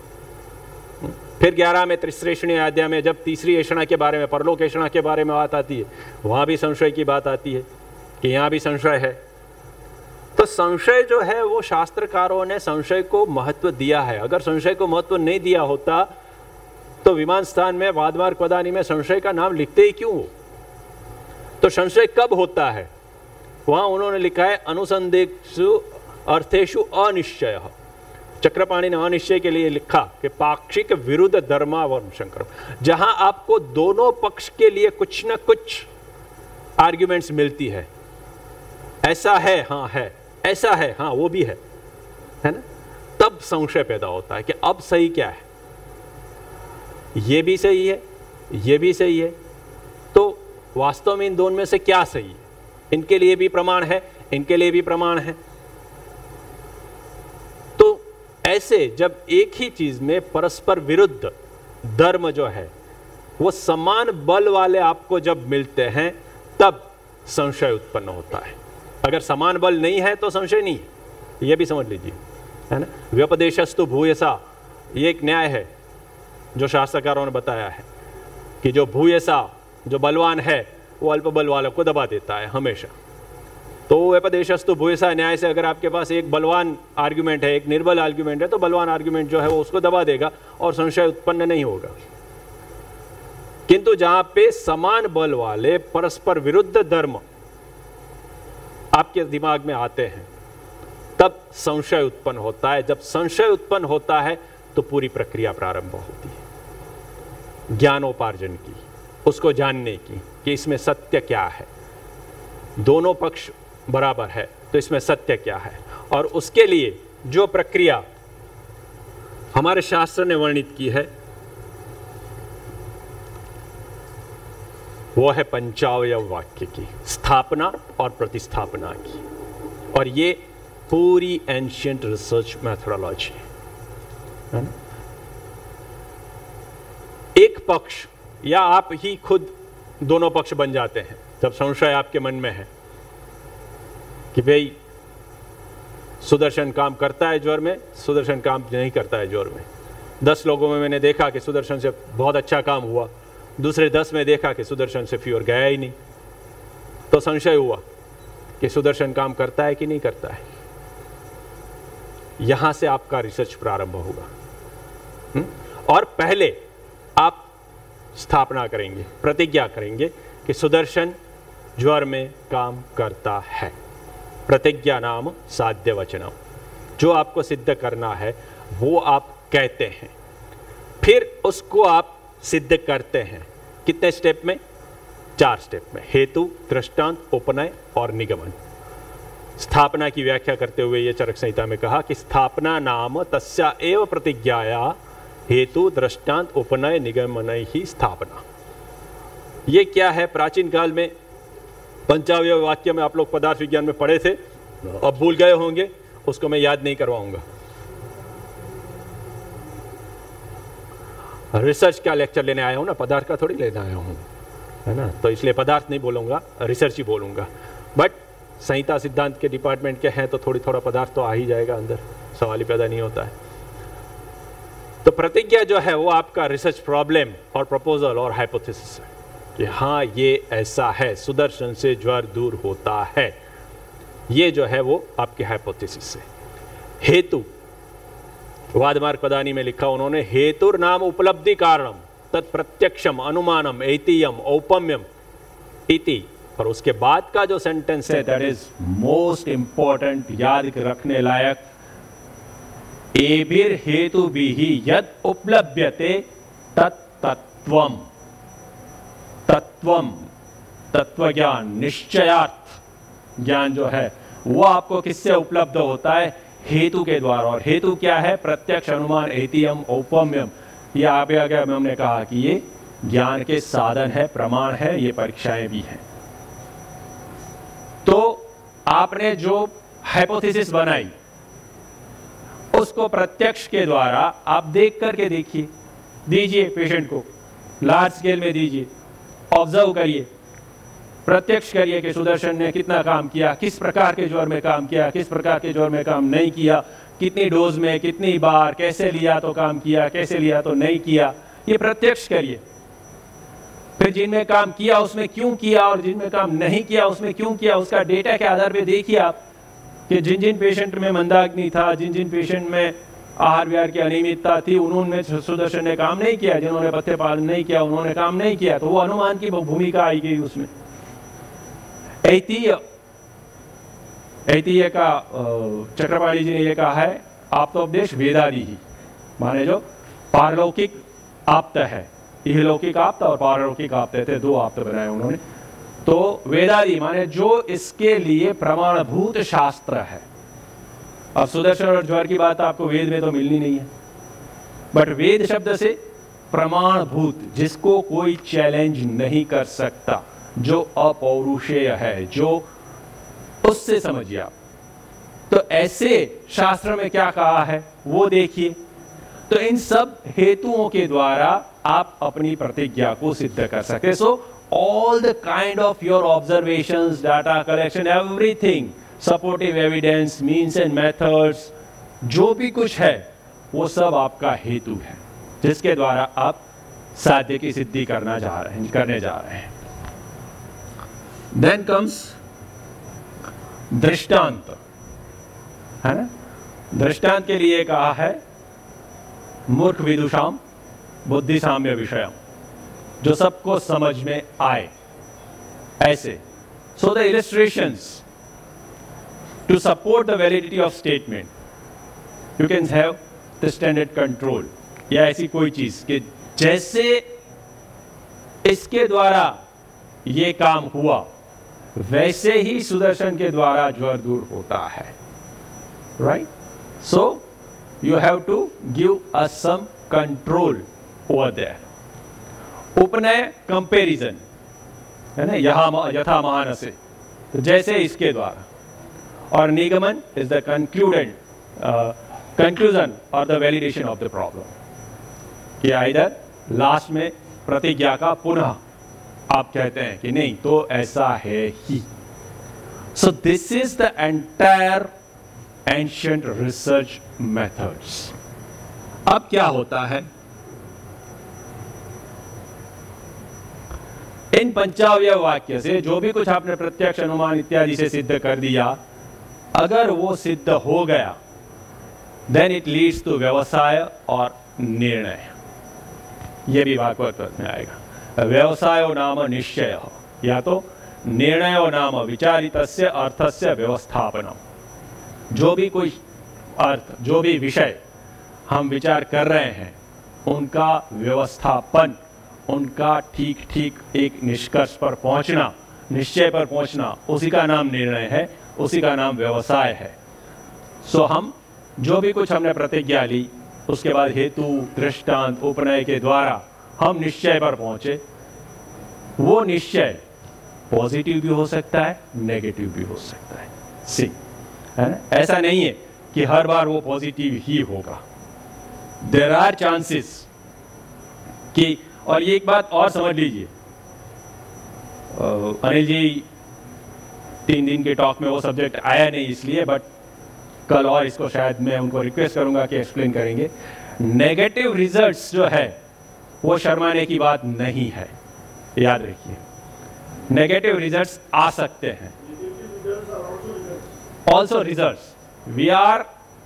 फिर ग्यारह में त्रिश्रेष्णी अध्याय में जब तीसरी ऐषणा के बारे में, परलोक ऐषणा के बारे में बात आती है, वहाँ भी संशय की बात आती है कि यहाँ भी संशय है। तो संशय जो है वो शास्त्रकारों ने संशय को महत्व दिया है। अगर संशय को महत्व नहीं दिया होता तो विमान स्थान में वादमार्ग पदानी में संशय का नाम लिखते ही क्यों हो। तो संशय कब होता है, वहाँ उन्होंने लिखा है अनुसंदेशु अर्थेषु अनिश्चय। चक्रपाणी ने अनिश्चय के लिए लिखा कि पाक्षिक विरुद्ध धर्मावरम शंकर, जहां आपको दोनों पक्ष के लिए कुछ न कुछ आर्ग्यूमेंट्स मिलती है। ऐसा है, हाँ है, ऐसा है, हाँ वो भी है, है ना। तब संशय पैदा होता है कि अब सही क्या है, ये भी सही है, ये भी सही है, तो वास्तव में इन दोनों में से क्या सही है। इनके लिए भी प्रमाण है, इनके लिए भी प्रमाण है। तो ऐसे जब एक ही चीज में परस्पर विरुद्ध धर्म जो है वो समान बल वाले आपको जब मिलते हैं तब संशय उत्पन्न होता है। अगर समान बल नहीं है तो संशय नहीं है, यह भी समझ लीजिए। है ना। व्यपदेशस्तु भूयसा, ये एक न्याय है जो शास्त्रकारों ने बताया है कि जो भूयसा, जो बलवान है, वो अल्प बल वालों को दबा देता है हमेशा। तो व्यपदेशस्तु भूयसा न्याय से अगर आपके पास एक बलवान आर्ग्यूमेंट है, एक निर्बल आर्ग्यूमेंट है, तो बलवान आर्ग्यूमेंट जो है वो उसको दबा देगा और संशय उत्पन्न नहीं होगा। किंतु जहां पे समान बल वाले परस्पर विरुद्ध धर्म आपके दिमाग में आते हैं, तब संशय उत्पन्न होता है। जब संशय उत्पन्न होता है तो पूरी प्रक्रिया प्रारंभ होती है ज्ञानोपार्जन की, उसको जानने की कि इसमें सत्य क्या है। दोनों पक्ष बराबर है तो इसमें सत्य क्या है, और उसके लिए जो प्रक्रिया हमारे शास्त्र ने वर्णित की है वो है पंचावयव वाक्य की स्थापना और प्रतिस्थापना की। और ये पूरी एंशिएंट रिसर्च मेथोडोलॉजी है ना। एक पक्ष या आप ही खुद दोनों पक्ष बन जाते हैं जब संशय आपके मन में है कि भाई सुदर्शन काम करता है ज्वर में, सुदर्शन काम नहीं करता है ज्वर में। दस लोगों में मैंने देखा कि सुदर्शन से बहुत अच्छा काम हुआ, दूसरे दस में देखा कि सुदर्शन से फीवर गया ही नहीं। तो संशय हुआ कि सुदर्शन काम करता है कि नहीं करता है। यहां से आपका रिसर्च प्रारंभ होगा। हुँ? और पहले आप स्थापना करेंगे, प्रतिज्ञा करेंगे कि सुदर्शन ज्वर में काम करता है। प्रतिज्ञा नाम साध्य वचनम, जो आपको सिद्ध करना है वो आप कहते हैं, फिर उसको आप सिद्ध करते हैं। कितने स्टेप में? चार स्टेप में, हेतु, दृष्टांत, उपनय और निगमन। स्थापना की व्याख्या करते हुए ये चरक संहिता में कहा कि स्थापना नाम तस्या एव प्रतिज्ञाया हेतु, दृष्टांत, उपनय, निगमन ही स्थापना। ये क्या है? प्राचीन काल में पंचावयव वाक्य में आप लोग पदार्थ विज्ञान में पढ़े थे, अब भूल गए होंगे, उसको मैं याद नहीं करवाऊंगा। रिसर्च का लेक्चर लेने आया हूं ना, पदार्थ का थोड़ी लेने आया हूं, है ना। तो इसलिए पदार्थ नहीं बोलूंगा, रिसर्च ही बोलूंगा। बट संहिता सिद्धांत के डिपार्टमेंट के हैं तो थोड़ी थोड़ा पदार्थ तो आ ही जाएगा अंदर, सवाल ही पैदा नहीं होता है। तो प्रतिज्ञा जो है वो आपका रिसर्च प्रॉब्लम और प्रपोजल और हाइपोथेसिस है कि हाँ ये ऐसा है, सुदर्शन से ज्वर दूर होता है। ये जो है वो आपकी हाइपोथेसिस है। हेतु, वादमार्ग पदानी में लिखा उन्होंने, हेतुर नाम उपलब्धि कारणम तत्प्रत्यक्षम अनुमानम ऐतिह्यम औपम्यम इति। और उसके बाद का जो सेंटेंस है दैट इज मोस्ट इंपॉर्टेंट, याद रखने लायक। एभिर हेतु भी यद उपलभ्यते तत्तत्वम। तत्वम, तत्व ज्ञान, निश्चयार्थ ज्ञान जो है वो आपको किससे उपलब्ध होता है? हेतु के द्वारा। और हेतु क्या है? प्रत्यक्ष, अनुमान, ऐतिह्यम, औपम्यम। ये आगे आगे हमने कहा कि ये ज्ञान के साधन है, प्रमाण है, ये परीक्षाएं भी हैं। तो आपने जो हाइपोथेसिस बनाई उसको प्रत्यक्ष के द्वारा आप देख करके देखिए, दीजिए पेशेंट को, लार्ज स्केल में दीजिए, ऑब्जर्व करिए, प्रत्यक्ष करिए कि सुदर्शन ने कितना काम किया, किस प्रकार के ज्वर में काम किया, किस प्रकार के ज्वर में काम नहीं किया, कितनी डोज में, कितनी बार, कैसे लिया तो काम किया, कैसे लिया तो नहीं किया। ये प्रत्यक्ष करिए। फिर जिनमें काम किया उसमें क्यों किया और जिनमें काम नहीं किया उसमें क्यों किया, उसका डेटा के आधार पे देखिए आप कि जिन जिन पेशेंट में मंदाग्नि था, जिन जिन पेशेंट में आहार विहार की अनियमितता थी, उन्होंने सुदर्शन ने काम नहीं किया। जिन्होंने पथ्य पालन नहीं किया उन्होंने काम नहीं किया। तो वो अनुमान की भूमिका आई गई उसमें। ऐतिह्य, ऐतिह्य का चक्रपाणी जी ने ये कहा है, आप्तोपदेश वेदादि ही, माने जो पारलौकिक आप्त है, इहलौकिक आप्त और पारलौकिक आप्त थे, दो आप्त बनाए उन्होंने। तो वेदादि माने जो इसके लिए प्रमाणभूत शास्त्र है। अब सुदर्शन और ज्वर की बात आपको वेद में तो मिलनी नहीं है, बट वेद शब्द से प्रमाणभूत, जिसको कोई चैलेंज नहीं कर सकता, जो अपौरुषेय है, जो उससे समझिए आप। तो ऐसे शास्त्र में क्या कहा है वो देखिए। तो इन सब हेतुओं के द्वारा आप अपनी प्रतिज्ञा को सिद्ध कर सकते। So all the kind of your observations, data collection, everything, supportive evidence, means and methods, जो भी कुछ है वो सब आपका हेतु है, जिसके द्वारा आप साध्य की सिद्धि करना जा रहे हैं करने जा रहे हैं। देन कम्स दृष्टांत, है ना। दृष्टांत के लिए कहा है मूर्ख विदुषाम बुद्धि साम्य विषयम, जो सबको समझ में आए ऐसे। So the illustrations to support the validity of statement you can have the standard control, या ऐसी कोई चीज कि जैसे इसके द्वारा ये काम हुआ वैसे ही सुदर्शन के द्वारा ज्वर दूर होता है, right. So you have to give us some control over there. उपनय कंपेरिजन, है ना, यहा यथा मानसे, तो जैसे इसके द्वारा। और निगमन इज द कंक्लूडेड कंक्लूजन और the validation of the problem, कि इधर लास्ट में प्रतिज्ञा का पुनः आप कहते हैं कि नहीं तो ऐसा है ही। So this is the entire ancient research methods. अब क्या होता है, इन पंचावय वाक्य से जो भी कुछ आपने प्रत्यक्ष अनुमान इत्यादि से सिद्ध कर दिया, अगर वो सिद्ध हो गया देन इट लीड्स टू व्यवसाय और निर्णय। यह भी भागवत में आएगा। व्यवसायो नाम निश्चय, या तो निर्णयो नाम विचारितस्य अर्थस्य व्यवस्थापनम। जो भी कोई अर्थ, जो भी विषय हम विचार कर रहे हैं उनका व्यवस्थापन, उनका ठीक ठीक एक निष्कर्ष पर पहुंचना, निश्चय पर पहुंचना, उसी का नाम निर्णय है, उसी का नाम व्यवसाय है। सो हम जो भी कुछ हमने प्रतिज्ञा ली उसके बाद हेतु दृष्टांत उपनय के द्वारा हम निश्चय पर पहुंचे, वो निश्चय पॉजिटिव भी हो सकता है, नेगेटिव भी हो सकता है। सी, है ना, ऐसा नहीं है कि हर बार वो पॉजिटिव ही होगा। देयर आर चांसेस कि, और ये एक बात और समझ लीजिए, अनिल जी तीन दिन के टॉक में वो सब्जेक्ट आया नहीं इसलिए, बट कल और इसको शायद मैं उनको रिक्वेस्ट करूंगा कि एक्सप्लेन करेंगे। नेगेटिव रिजल्ट्स जो है वो शर्माने की बात नहीं है, याद रखिए। नेगेटिव रिजल्ट्स आ सकते हैं, also results. We are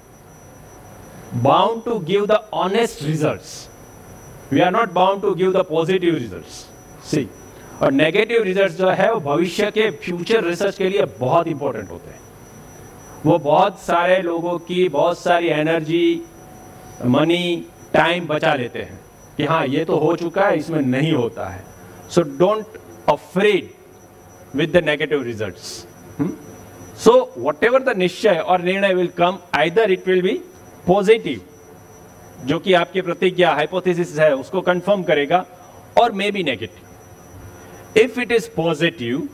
bound to give the honest results, we are not bound to give the positive results. See, और नेगेटिव रिजल्ट्स जो है वो भविष्य के फ्यूचर रिसर्च के लिए बहुत इंपॉर्टेंट होते हैं। वो बहुत सारे लोगों की बहुत सारी एनर्जी, मनी, टाइम बचा लेते हैं कि हाँ ये तो हो चुका है, इसमें नहीं होता है। So don't afraid with the negative results. So whatever the निश्चय और निर्णय will come, either it will be positive, जो कि आपकी प्रतिज्ञा हाइपोथेसिस है उसको कंफर्म करेगा, और may be negative. If it is positive,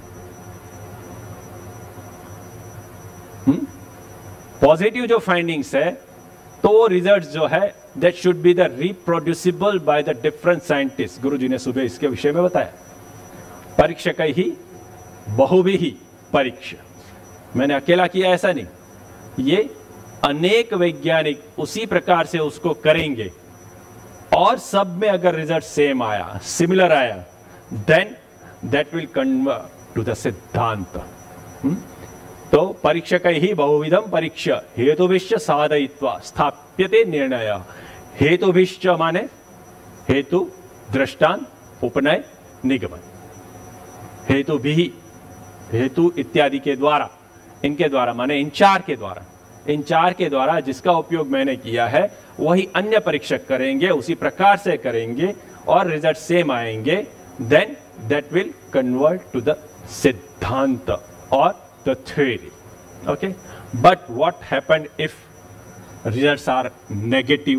positive जो फाइंडिंग्स है तो वो रिजल्ट्स जो है that should be the reproducible by the different scientist. Guruji ने सुबह इसके विषय में बताया, परीक्षक ही बहुभिः परीक्षा। मैंने अकेला किया ऐसा नहीं, ये अनेक वैज्ञानिक उसी प्रकार से उसको करेंगे, और सब में अगर रिजल्ट सेम आया, सिमिलर आया, then that will convert to the सिद्धांत। तो परीक्षक ही बहुविधम परीक्षा हेतुभिश्च साधयित्वा स्थाप्यते निर्णय। हेतुभिश्च माने हेतु, दृष्टांत, उपनय, निगमन। हेतु भी, हेतु इत्यादि के द्वारा, इनके द्वारा माने इन चार के द्वारा, इन चार के द्वारा जिसका उपयोग मैंने किया है वही अन्य परीक्षक करेंगे, उसी प्रकार से करेंगे और रिजल्ट सेम आएंगे, then that will convert to the सिद्धांत और the theory. Okay, but what happened if results are negative?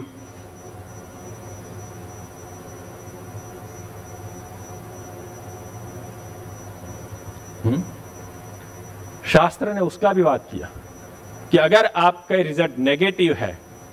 hmm? शास्त्र ने उसका भी बात किया कि अगर आपका रिजल्ट नेगेटिव है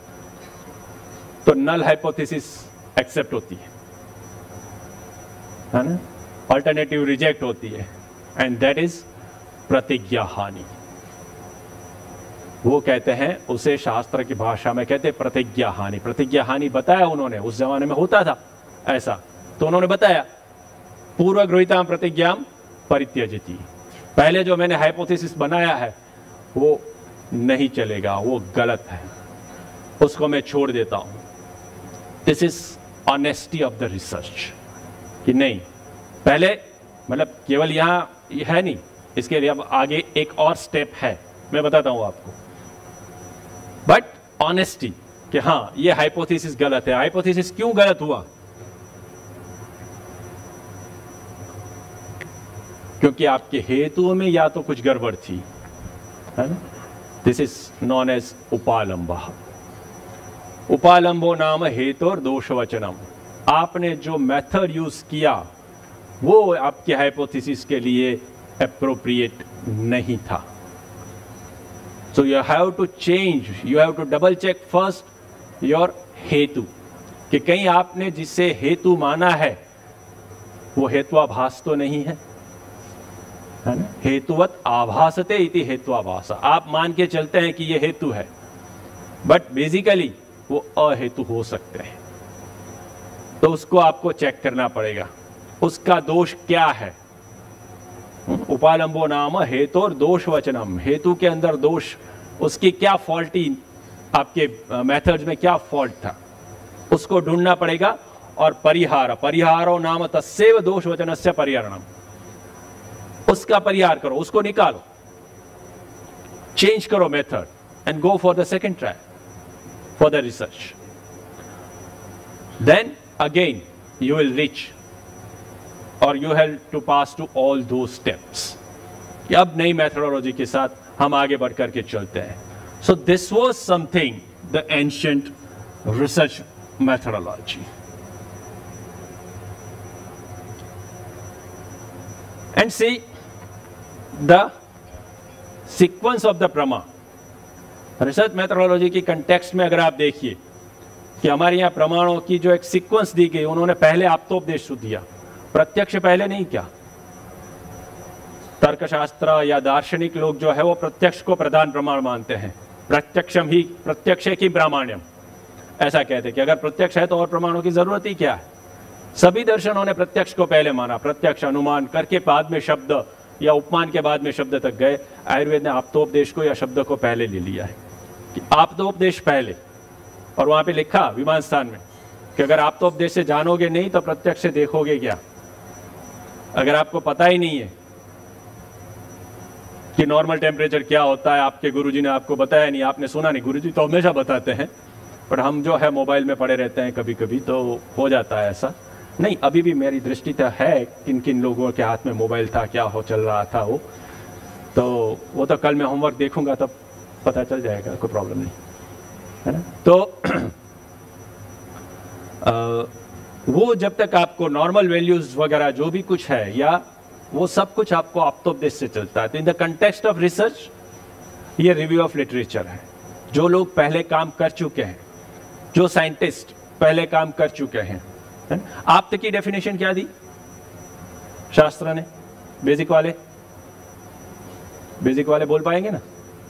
तो नल हाइपोथेसिस एक्सेप्ट होती है, है ना, अल्टरनेटिव रिजेक्ट होती है, एंड दैट इज प्रतिज्ञा हानि। वो कहते हैं, उसे शास्त्र की भाषा में कहते हैं प्रतिज्ञा हानि। प्रतिज्ञा हानि बताया उन्होंने, उस जमाने में होता था ऐसा, तो उन्होंने बताया पूर्व गृहीताम प्रतिज्ञाम परित्यजति। पहले जो मैंने हाइपोथेसिस बनाया है वो नहीं चलेगा, वो गलत है, उसको मैं छोड़ देता हूं। This is honesty of the research कि नहीं, पहले मतलब केवल यहां है नहीं, इसके लिए अब आगे एक और स्टेप है, मैं बताता हूं आपको। बट ऑनेस्टी कि हां ये हाइपोथेसिस गलत है। हाइपोथेसिस क्यों गलत हुआ? क्योंकि आपके हेतुओं में या तो कुछ गड़बड़ थी, है ना। दिस इज नॉन एज उपालंबा। उपालंबो नाम हेतुर दोषवचनम। आपने जो मेथड यूज किया वो आपके हाइपोथेसिस के लिए एप्रोप्रिएट नहीं था। So you have to change, you have to double check first your हेतु, कि कहीं आपने जिसे हेतु माना है वो हेत्वाभास तो नहीं है, है ना। हेतुवत आभासते इति हेत्वाभास। आप मान के चलते हैं कि ये हेतु है, बट बेसिकली वो अहेतु हो सकते हैं, तो उसको आपको चेक करना पड़ेगा, उसका दोष क्या है। उपालंबो नाम हेतुर दोष वचनम। हेतु के अंदर दोष, उसकी क्या फॉल्टी, आपके मेथड्स में क्या फॉल्ट था, उसको ढूंढना पड़ेगा। और परिहार, परिहारो नाम तस्सेव दोष वचनस्य परिहरणम। उसका परिहार करो, उसको निकालो, चेंज करो method and go for the second try for the research. Then again you will reach, और you have to pass to all दो स्टेप्स कि अब नई मेथोडोलॉजी के साथ हम आगे बढ़ करके चलते हैं। So this was something the ancient research methodology. And see the sequence of the प्रमा। रिसर्च मेथोडोलॉजी की कंटेक्स्ट में अगर आप देखिए कि हमारे यहाँ प्रमाणों की जो एक सीक्वेंस दी गई, उन्होंने पहले आप्तोपदेश दिया, प्रत्यक्ष पहले नहीं क्या। तर्कशास्त्र या दार्शनिक लोग जो है वो प्रत्यक्ष को प्रधान प्रमाण मानते हैं, प्रत्यक्षम ही प्रत्यक्ष की प्रामाण्यम, ऐसा कहते हैं कि अगर प्रत्यक्ष है तो और प्रमाणों की जरूरत ही क्या है। सभी दर्शनों ने प्रत्यक्ष को पहले माना, प्रत्यक्ष अनुमान करके बाद में शब्द या उपमान के बाद में शब्द तक गए। आयुर्वेद ने आप्तोपदेश को या शब्द को पहले ले लिया है कि आप्तोपदेश पहले, और वहां पे लिखा विमान स्थान में कि अगर आप्तोपदेश से जानोगे नहीं तो प्रत्यक्ष से देखोगे क्या। अगर आपको पता ही नहीं है कि नॉर्मल टेम्परेचर क्या होता है, आपके गुरुजी ने आपको बताया नहीं, आपने सुना नहीं, गुरुजी तो हमेशा बताते हैं, पर हम जो है मोबाइल में पड़े रहते हैं, कभी कभी तो हो जाता है ऐसा। नहीं, अभी भी मेरी दृष्टि तो है किन किन लोगों के हाथ में मोबाइल था, क्या हो चल रहा था वो, तो वो तो कल मैं होमवर्क देखूंगा तब पता चल जाएगा, कोई प्रॉब्लम नहीं, है ना। तो आ, वो जब तक आपको नॉर्मल वैल्यूज वगैरह जो भी कुछ है, या वो सब कुछ आपको आप्तोपदेश से चलता है। तो in the context of research ये रिव्यू ऑफ लिटरेचर है, जो लोग पहले काम कर चुके हैं, जो साइंटिस्ट पहले काम कर चुके हैं। आप्त की डेफिनेशन क्या दी शास्त्र ने? बेसिक वाले बेसिक वाले बोल पाएंगे ना?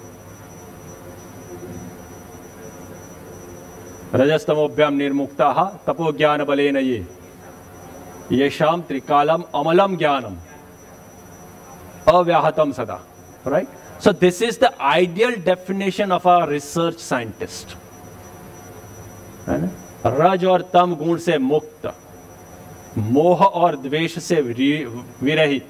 रजस्तमोभ्याम निर्मुक्ता तपो ज्ञान बलेन ये येषाम त्रिकालम अमलम ज्ञानम अव्याहतम सदा। Right? So this is the ideal definition of a research scientist, है ना। रज और तम गुण से मुक्त, मोह और द्वेष से विरहित,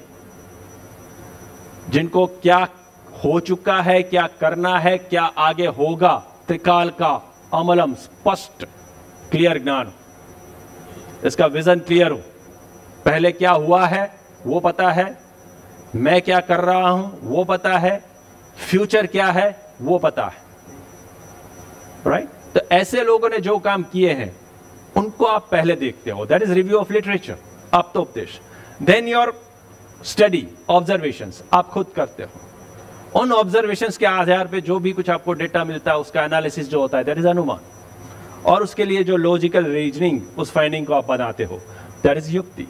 जिनको क्या हो चुका है, क्या करना है, क्या आगे होगा, त्रिकाल का अमलम स्पष्ट क्लियर ज्ञान, इसका विजन क्लियर हो, पहले क्या हुआ है वो पता है, मैं क्या कर रहा हूं वो पता है, फ्यूचर क्या है वो पता है। राइट? तो ऐसे लोगों ने जो काम किए हैं उनको आप पहले देखते हो, that is review of literature, आप्तोपदेश। देन योर स्टडी ऑब्जर्वेशंस आप खुद करते हो, उन ऑब्जर्वेशंस के आधार पे जो भी कुछ आपको डेटा मिलता है उसका एनालिसिस जो होता है दैट इज अनुमान, और उसके लिए जो लॉजिकल रीजनिंग उस फाइंडिंग को आप बनाते हो दैट इज युक्ति।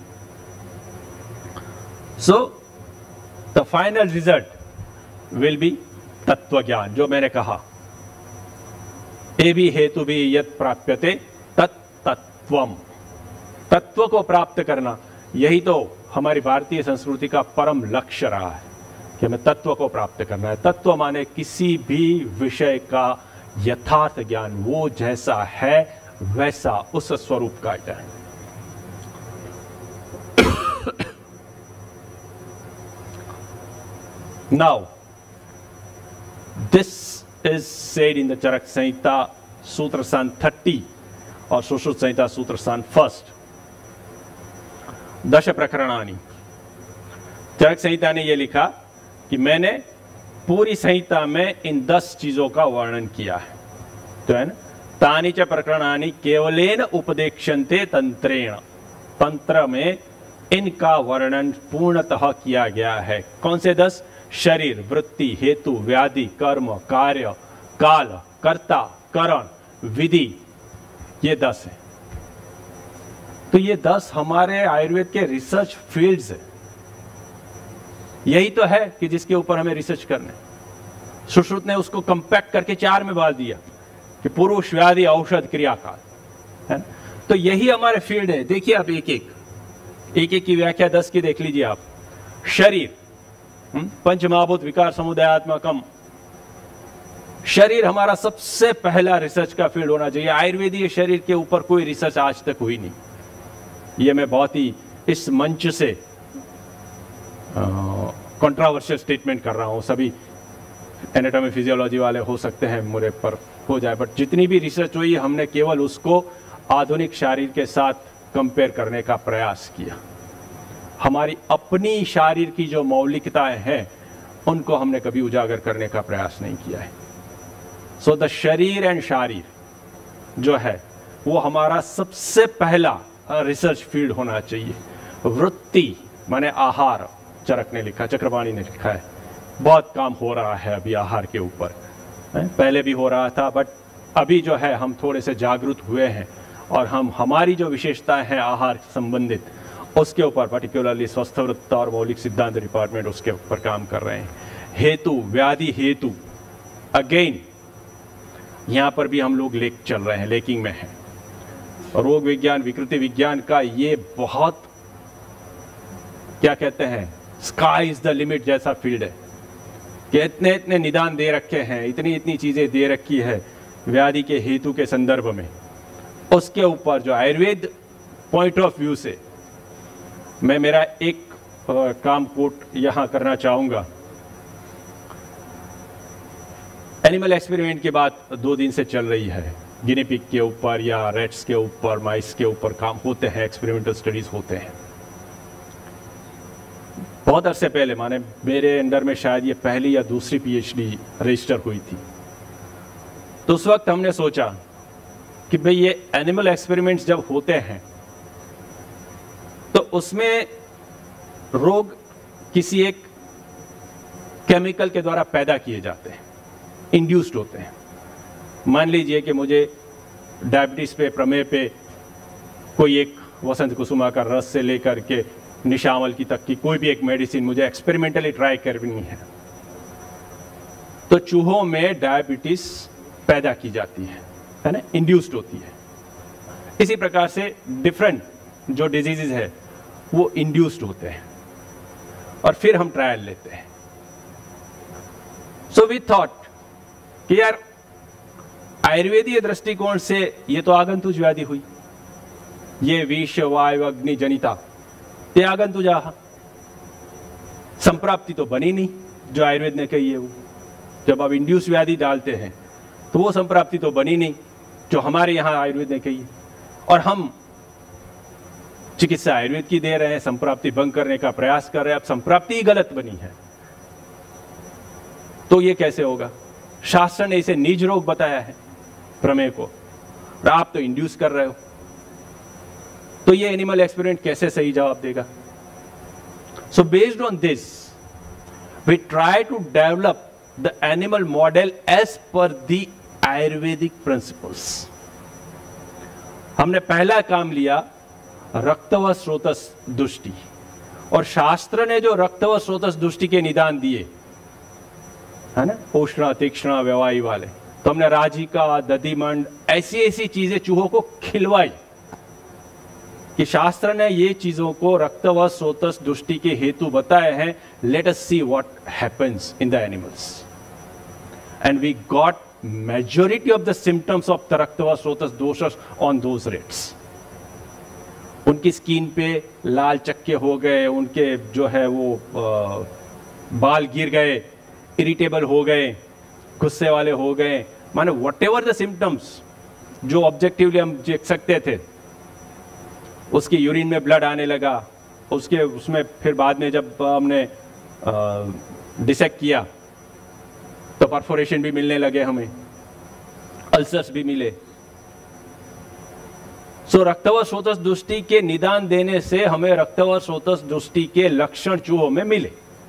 So the final result will be तत्व ज्ञान, जो मैंने कहा, ए भी हेतु भी यत् प्राप्यते तत् तत्वम, तत्व को प्राप्त करना, यही तो हमारी भारतीय संस्कृति का परम लक्ष्य रहा है कि हमें तत्व को प्राप्त करना है। तत्व माने किसी भी विषय का यथार्थ ज्ञान, वो जैसा है वैसा उस स्वरूप का ज्ञान। Now, this is said in the Charak Samhita Sutra San thirty और सुश्रुत संहिता सूत्र स्थान फर्स्ट। दश प्रकरणानि, चरक संहिता ने यह लिखा कि मैंने पूरी संहिता में इन दस चीजों का वर्णन किया है, तो है ना, तानि च प्रकरणानि केवलेन उपदेक्ष्यन्ते तंत्रेण, तंत्र में इनका वर्णन पूर्णतः किया गया है। कौन से दस? शरीर, वृत्ति, हेतु, व्याधि, कर्म, कार्य, काल, कर्ता, करण, विधि, ये दस है। तो ये दस हमारे आयुर्वेद के रिसर्च फील्ड्स है, यही तो है कि जिसके ऊपर हमें रिसर्च करना है। सुश्रुत ने उसको कंपैक्ट करके चार में बांट दिया कि पुरुष, व्याधि, औषध, क्रिया, काल, है ना। तो यही हमारे फील्ड है। देखिए आप एक एक एक एक की व्याख्या दस की देख लीजिए आप। शरीर, पंच महाभूत विकार समुदायात्मकम, शरीर हमारा सबसे पहला रिसर्च का फील्ड होना चाहिए। आयुर्वेदीय शरीर के ऊपर कोई रिसर्च आज तक हुई नहीं। ये मैं बहुत ही इस मंच से कंट्रोवर्शियल स्टेटमेंट कर रहा हूं, सभी एनाटॉमी फिजियोलॉजी वाले हो सकते हैं मुझे पर हो जाए, बट जितनी भी रिसर्च हुई हमने केवल उसको आधुनिक शरीर के साथ कंपेयर करने का प्रयास किया। हमारी अपनी शरीर की जो मौलिकताएं हैं उनको हमने कभी उजागर करने का प्रयास नहीं किया है। सो द शरीर एंड शारीर जो है वो हमारा सबसे पहला रिसर्च फील्ड होना चाहिए। वृत्ति माने आहार, चरक ने लिखा, चक्रपाणी ने लिखा है, बहुत काम हो रहा है अभी आहार के ऊपर, पहले भी हो रहा था बट अभी जो है हम थोड़े से जागरूक हुए हैं और हम हमारी जो विशेषताएं हैं आहार संबंधित उसके ऊपर पर्टिकुलरली स्वस्थवृत्त और मौलिक सिद्धांत डिपार्टमेंट उसके ऊपर काम कर रहे हैं। हेतु, व्याधि हेतु, अगेन यहां पर भी हम लोग लेक चल रहे हैं, लेकिंग में हैं। रोग विज्ञान, विकृति विज्ञान का ये बहुत क्या कहते हैं, स्काई इज द लिमिट जैसा फील्ड है कि इतने इतने निदान दे रखे हैं, इतनी इतनी चीजें दे रखी है व्याधि के हेतु के संदर्भ में। उसके ऊपर जो आयुर्वेद पॉइंट ऑफ व्यू से मैं मेरा एक आ, काम कोट यहां करना चाहूंगा। एनिमल एक्सपेरिमेंट की बात दो दिन से चल रही है, गिनी पिग के ऊपर या रेट्स के ऊपर, माइस के ऊपर काम होते हैं, एक्सपेरिमेंटल स्टडीज होते हैं। बहुत अरसे पहले, माने मेरे अंडर में शायद ये पहली या दूसरी पीएचडी रजिस्टर हुई थी, तो उस वक्त हमने सोचा कि भाई ये एनिमल एक्सपेरिमेंट्स जब होते हैं तो उसमें रोग किसी एक केमिकल के द्वारा पैदा किए जाते हैं, इंड्यूस्ड होते हैं। मान लीजिए कि मुझे डायबिटीज पे, प्रमेह पे कोई एक वसंत कुसुमा का रस से लेकर के निशामल की तक की कोई भी एक मेडिसिन मुझे एक्सपेरिमेंटली ट्राई करनी है, तो चूहों में डायबिटीज पैदा की जाती है, है ना, इंड्यूस्ड होती है। इसी प्रकार से डिफरेंट जो डिजीजेज है वो इंड्यूस्ड होते हैं और फिर हम ट्रायल लेते हैं। सो वी थॉट कि यार आयुर्वेदीय दृष्टिकोण से ये तो आगंतुज व्याधि हुई, ये विष वायु अग्नि जनिता, ये आगंतुजा, संप्राप्ति तो बनी नहीं जो आयुर्वेद ने कही है। वो जब आप इंड्यूस व्याधि डालते हैं तो वो संप्राप्ति तो बनी नहीं जो हमारे यहां आयुर्वेद ने कही है, और हम चिकित्सा आयुर्वेद की दे रहे हैं, संप्राप्ति भंग करने का प्रयास कर रहे हैं, अब संप्राप्ति ही गलत बनी है तो ये कैसे होगा? शास्त्र ने इसे निज रोग बताया है प्रमेय को, और आप तो इंड्यूस कर रहे हो, तो ये एनिमल एक्सपेरिमेंट कैसे सही जवाब देगा? So based on this we try to develop the animal model as per the Ayurvedic principles. हमने पहला काम लिया रक्तव स्रोतस दुष्टि, और शास्त्र ने जो रक्तव स्रोतस दुष्टि के निदान दिए है ना, उष्ण तीक्ष्ण व्यवाही वाले। तो हमने राजिका, दधिमंड, ऐसी ऐसी चीजें चूहों को खिलवाई कि शास्त्र ने ये चीजों को रक्तवश स्रोतस दुष्टि के हेतु बताए हैं। Let us see what happens in the animals and we got majority of the symptoms of the रक्तवश स्रोतस दोषस ऑन दोज रेट्स। उनकी स्किन पे लाल चक्के हो गए, उनके जो है वो आ, बाल गिर गए, इरिटेबल हो गए, गुस्से वाले हो गए, माने वट एवर द सिम्टम्स जो ऑब्जेक्टिवली हम देख सकते थे। उसकी यूरिन में ब्लड आने लगा, उसके उसमें फिर बाद में जब हमने डिसेक्ट किया तो परफोरेशन भी मिलने लगे, हमें अल्सर्स भी मिले। सो so, रक्तवश स्रोतस दुष्टि के निदान देने से हमें रक्तवश स्रोतस दुष्टि के लक्षण चूहों में मिले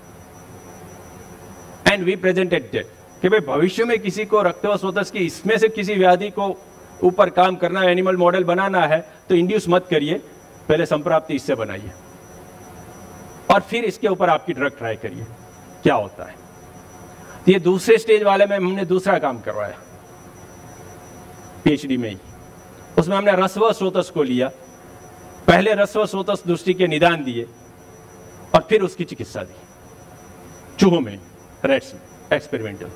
एंड वी प्रेजेंटेड दैट कि भाई भविष्य में किसी को रक्तवश स्रोतस की इसमें से किसी व्याधि को ऊपर काम करना है, एनिमल मॉडल बनाना है, तो इंड्यूस मत करिए, पहले संप्राप्ति इससे बनाइए और फिर इसके ऊपर आपकी ड्रग ट्राई करिए क्या होता है। तो ये दूसरे स्टेज वाले में हमने दूसरा काम करवाया पीएचडी में ही। उसमें हमने रसव स्रोतस को लिया, पहले रसव स्रोतस दुष्टि के निदान दिए और फिर उसकी चिकित्सा दी चूहों में, रेट्स में, experimental.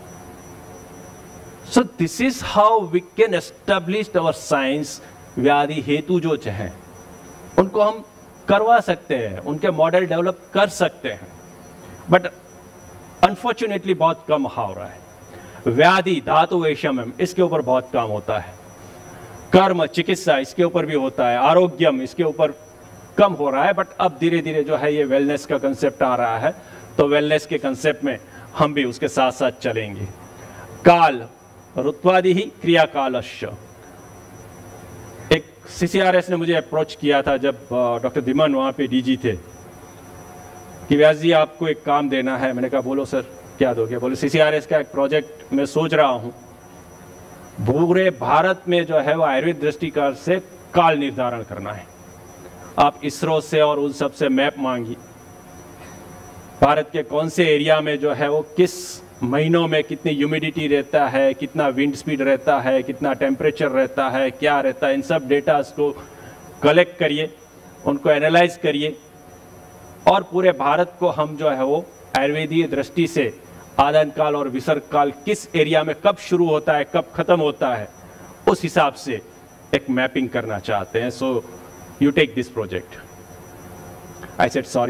So this is how we can establish our science. व्याधि हेतु जो चाहे उनको हम करवा सकते हैं, उनके मॉडल डेवलप कर सकते हैं, बट अनफॉर्चुनेटली बहुत कम हो रहा है। व्याधि धातु वैषम्यम इसके ऊपर बहुत काम होता है, कर्म चिकित्सा इसके ऊपर भी होता है, आरोग्यम इसके ऊपर कम हो रहा है। बट अब धीरे धीरे जो है ये वेलनेस का कंसेप्ट आ रहा है, तो वेलनेस के कंसेप्ट में हम भी उसके साथ साथ चलेंगे। काल ऋत्वादि ही क्रिया कालश्य। एक सीसीआरएस ने मुझे अप्रोच किया था जब डॉक्टर धीमन वहां पे डीजी थे कि व्यास जी आपको एक काम देना है। मैंने कहा बोलो सर क्या दोगे? बोले सीसीआरएस का एक प्रोजेक्ट मैं सोच रहा हूं, पूरे भारत में जो है वो आयुर्वेद दृष्टिकोण से काल निर्धारण करना है। आप इसरो से और उन सब से मैप मांगी, भारत के कौन से एरिया में जो है वो किस महीनों में कितनी ह्यूमिडिटी रहता है, कितना विंड स्पीड रहता है, कितना टेम्परेचर रहता है, क्या रहता है, इन सब डेटा को कलेक्ट करिए, उनको एनालाइज करिए और पूरे भारत को हम जो है वो आयुर्वेदीय दृष्टि से आदान काल और विसर्ग काल किस एरिया में कब शुरू होता है, कब खत्म होता है, उस हिसाब से एक मैपिंग करना चाहते हैं। So you take this project. I said sorry,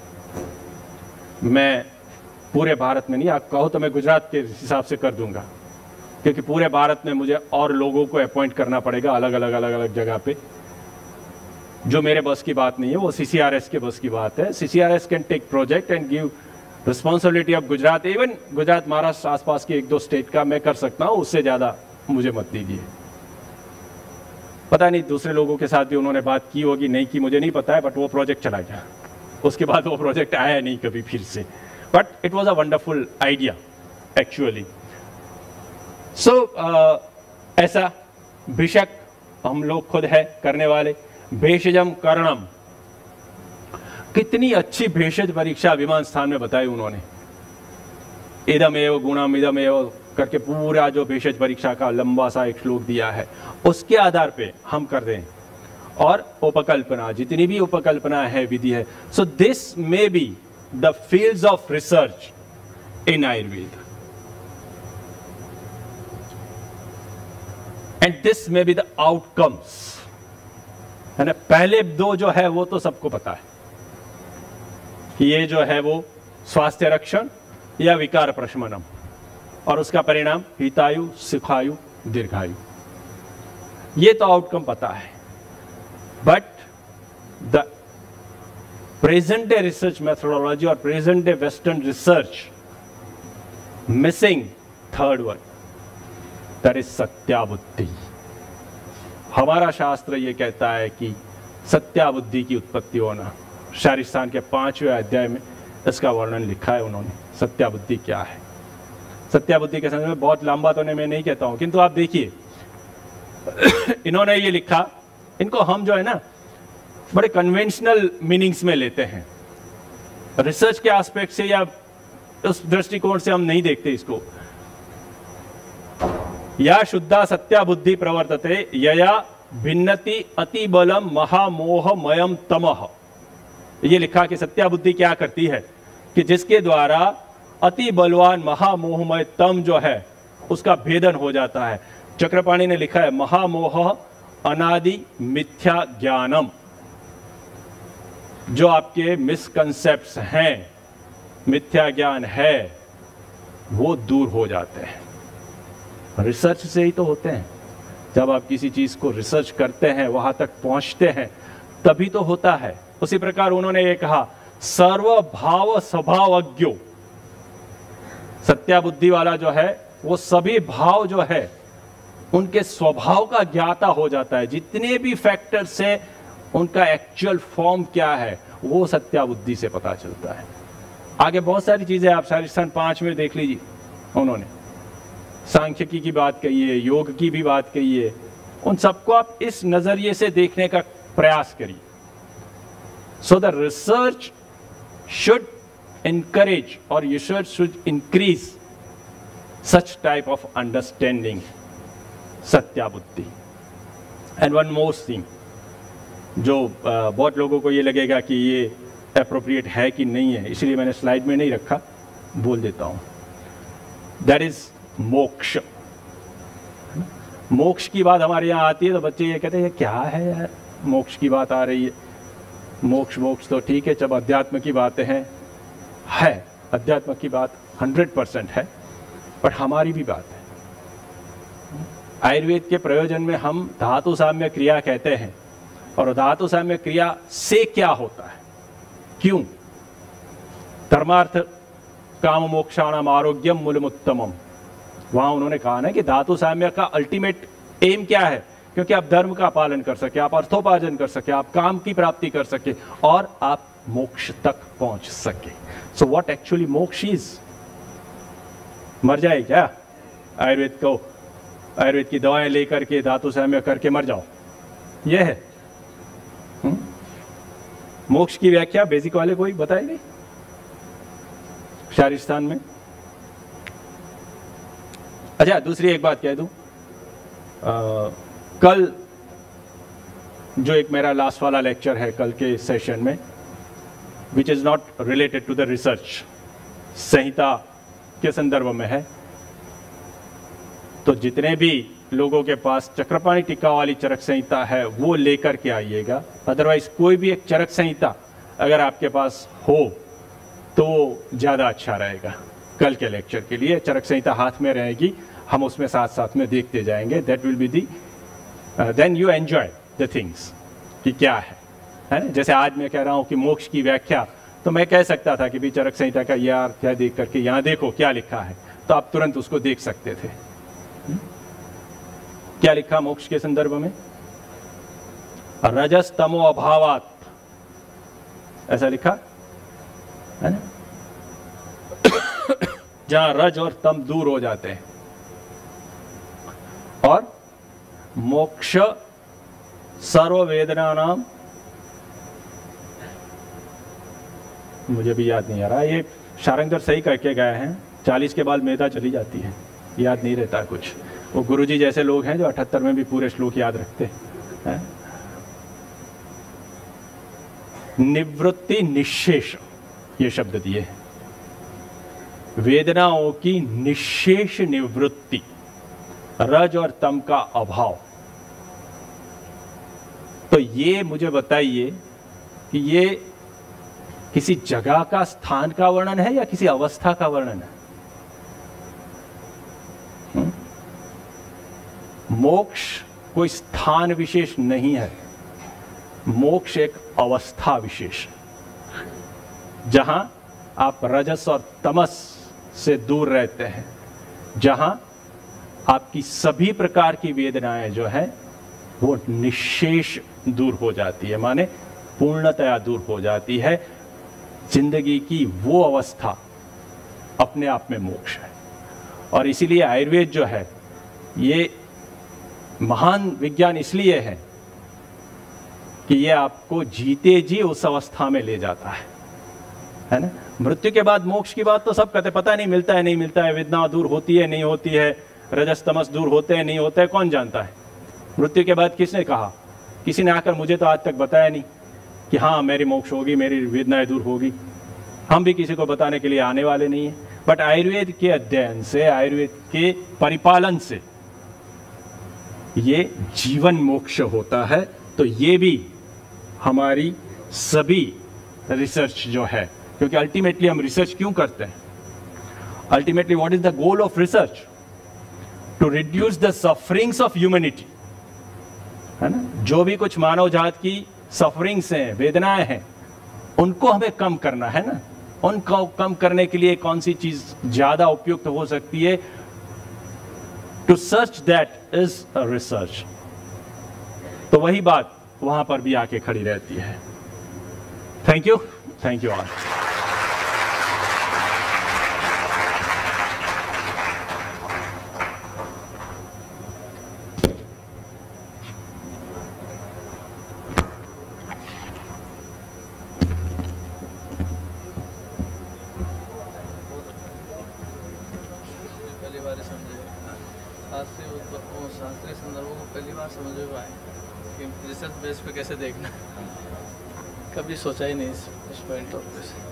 मैं पूरे भारत में नहीं, आप कहो तो मैं गुजरात के हिसाब से कर दूंगा, क्योंकि पूरे भारत में मुझे और लोगों को अपॉइंट करना पड़ेगा अलग अलग अलग अलग जगह पे, जो मेरे बस की बात नहीं है, वो सीसीआरएस के बस की बात है। CCRS can take project and give responsibility of Gujarat, even Gujarat Maharashtra आसपास के एक दो स्टेट का मैं कर सकता हूँ, उससे ज़्यादा मुझे मत दीजिए। पता नहीं दूसरे लोगों के साथ भी उन्होंने बात की होगी, नहीं की मुझे नहीं पता है, बट वो प्रोजेक्ट चला गया। उसके बाद वो प्रोजेक्ट आया नहीं कभी फिर से, but it was a wonderful idea actually. So ऐसा भिषक हम लोग खुद है करने वाले। भेषजम करणम, कितनी अच्छी भेषज परीक्षा विमान स्थान में बताई उन्होंने। इदम एव गुणम इदम एव करके पूरा जो भेषज परीक्षा का लंबा सा एक श्लोक दिया है, उसके आधार पे हम कर दें। और उपकल्पना, जितनी भी उपकल्पना है, विधि है। So this may be the fields of research in Ayurveda and this may be the outcomes, है ना। पहले दो जो है वो तो सबको पता है कि ये जो है वो स्वास्थ्य रक्षण या विकार प्रशमनम, और उसका परिणाम हितायु सुखायु दीर्घायु, ये तो आउटकम पता है। But the present day research methodology और present day western research missing third word, that is सत्याबुद्धि। हमारा शास्त्र ये कहता है कि सत्याबुद्धि की उत्पत्ति होना, शारीस्थान के पांचवें अध्याय में इसका वर्णन लिखा है उन्होंने। सत्याबुद्धि क्या है? सत्याबुद्धि के संदर्भ में बहुत लंबा तो मैं नहीं कहता हूं, किंतु आप देखिए इन्होंने ये लिखा, इनको हम जो है ना बड़े कन्वेंशनल मीनिंग्स में लेते हैं, रिसर्च के एस्पेक्ट से या उस दृष्टिकोण से हम नहीं देखते इसको। या शुद्धा सत्या बुद्धि प्रवर्तते यया भिन्नति अति बलम महामोह मयम तमः। ये लिखा कि सत्या बुद्धि क्या करती है कि जिसके द्वारा अति बलवान महामोहमय तम जो है उसका भेदन हो जाता है। चक्रपाणी ने लिखा है महामोह अनादि मिथ्या ज्ञानम, जो आपके मिसकंसेप्ट्स हैं, मिथ्या ज्ञान है, वो दूर हो जाते हैं। रिसर्च से ही तो होते हैं। जब आप किसी चीज को रिसर्च करते हैं, वहां तक पहुंचते हैं, तभी तो होता है। उसी प्रकार उन्होंने ये कहा सर्व भाव स्वभावज्ञो, सत्या बुद्धि वाला जो है वो सभी भाव जो है उनके स्वभाव का ज्ञाता हो जाता है। जितने भी फैक्टर्स से उनका एक्चुअल फॉर्म क्या है वो सत्या बुद्धि से पता चलता है। आगे बहुत सारी चीजें आप शारीस्थान पांच में देख लीजिए, उन्होंने सांख्यिकी की बात कही है, योग की भी बात कही है। उन सबको आप इस नजरिए से देखने का प्रयास करिए। So the research should encourage or research should increase such type of understanding, satya buddhi. And one more thing, जो uh, बहुत लोगों को ये लगेगा कि ये appropriate है कि नहीं है, इसलिए मैंने स्लाइड में नहीं रखा, बोल देता हूँ। That is मोक्ष। मोक्ष की बात हमारे यहाँ आती है तो बच्चे ये कहते हैं क्या है यार, मोक्ष की बात आ रही है। मोक्ष मोक्ष तो ठीक है, जब अध्यात्म की बातें हैं, है अध्यात्म की बात हंड्रेड परसेंट है, पर हमारी भी बात है। आयुर्वेद के प्रयोजन में हम धातु साम्य क्रिया कहते हैं, और धातु साम्य क्रिया से क्या होता है, क्यों? धर्मार्थ काम मोक्षाणाम आरोग्यम मूलमुत्तमम, वहां उन्होंने कहा ना कि धातु साम्य का अल्टीमेट एम क्या है, क्योंकि आप धर्म का पालन कर सके, आप अर्थोपार्जन कर सके, आप काम की प्राप्ति कर सके और आप मोक्ष तक पहुंच सके। So what actually moksha is? मर जाए क्या आयुर्वेद को, आयुर्वेद की दवाएं लेकर के धातु साम्य करके मर जाओ, यह है हुँ? मोक्ष की व्याख्या बेसिक वाले कोई बताएंगे शारीस्थान में? अच्छा, दूसरी एक बात कह दूं, आ, कल जो एक मेरा लास्ट वाला लेक्चर है कल के सेशन में, which is not related to the research, संहिता के संदर्भ में है, तो जितने भी लोगों के पास चक्रपाणी टीका वाली चरक संहिता है वो लेकर के आइएगा। अदरवाइज कोई भी एक चरक संहिता अगर आपके पास हो तो ज्यादा अच्छा रहेगा। कल के लेक्चर के लिए चरक संहिता हाथ में रहेगी, हम उसमें साथ साथ में देखते जाएंगे। That will be the then you enjoy the things कि क्या है, है ना? जैसे आज मैं कह रहा हूं कि मोक्ष की व्याख्या, तो मैं कह सकता था कि भी चरक संहिता का यह अर्थ है, देख करके यहाँ देखो क्या लिखा है, तो आप तुरंत उसको देख सकते थे। हुँ? क्या लिखा मोक्ष के संदर्भ में? रजस तमो अभावात, ऐसा लिखा है ना? जहां रज और तम दूर हो जाते हैं, और मोक्ष सर्व वेदना नाम, मुझे भी याद नहीं आ रहा, ये शारंगधर सही करके गए हैं, चालीस के बाद मेधा चली जाती है, याद नहीं रहता कुछ। वो गुरुजी जैसे लोग हैं जो अठहत्तर में भी पूरे श्लोक याद रखते हैं। निवृत्ति निशेष ये शब्द दिए, वेदनाओं की निशेष निवृत्ति, रज और तम का अभाव। तो ये मुझे बताइए कि ये किसी जगह का, स्थान का वर्णन है या किसी अवस्था का वर्णन है? हुँ? मोक्ष कोई स्थान विशेष नहीं है, मोक्ष एक अवस्था विशेष, जहां आप रजस और तमस से दूर रहते हैं, जहां आपकी सभी प्रकार की वेदनाएं जो है वो निशेष दूर हो जाती है, माने पूर्णतया दूर हो जाती है। जिंदगी की वो अवस्था अपने आप में मोक्ष है। और इसीलिए आयुर्वेद जो है ये महान विज्ञान इसलिए है कि ये आपको जीते जी उस अवस्था में ले जाता है। है ना। मृत्यु के बाद मोक्ष की बात तो सब कहते, पता नहीं मिलता है नहीं मिलता है, वेदना दूर होती है नहीं होती है, रजस तमस दूर होते हैं नहीं होते हैं, कौन जानता है। मृत्यु के बाद किसने कहा? किसी ने आकर मुझे तो आज तक बताया नहीं कि हाँ मेरी मोक्ष होगी, मेरी वेदनाएं दूर होगी। हम भी किसी को बताने के लिए आने वाले नहीं है। बट आयुर्वेद के अध्ययन से, आयुर्वेद के परिपालन से ये जीवन मोक्ष होता है। तो ये भी हमारी सभी रिसर्च जो है, क्योंकि अल्टीमेटली हम रिसर्च क्यों करते हैं? Ultimately what is the goal of research? To reduce the sufferings of humanity, है ना। जो भी कुछ मानव जात की सफरिंग्स हैं, वेदनाएं हैं, उनको हमें कम करना है ना। उनको कम करने के लिए कौन सी चीज ज्यादा उपयुक्त हो सकती है? To search that is a research. तो वही बात वहां पर भी आके खड़ी रहती है। Thank you, thank you all. पहली बार समझे, शास्त्रीय वो शास्त्रीय संदर्भों को पहली बार समझ में आए कि रिसर्च बेस पे कैसे देखना। कभी सोचा ही नहीं इस, इस पॉइंट ऑफ व्यू से।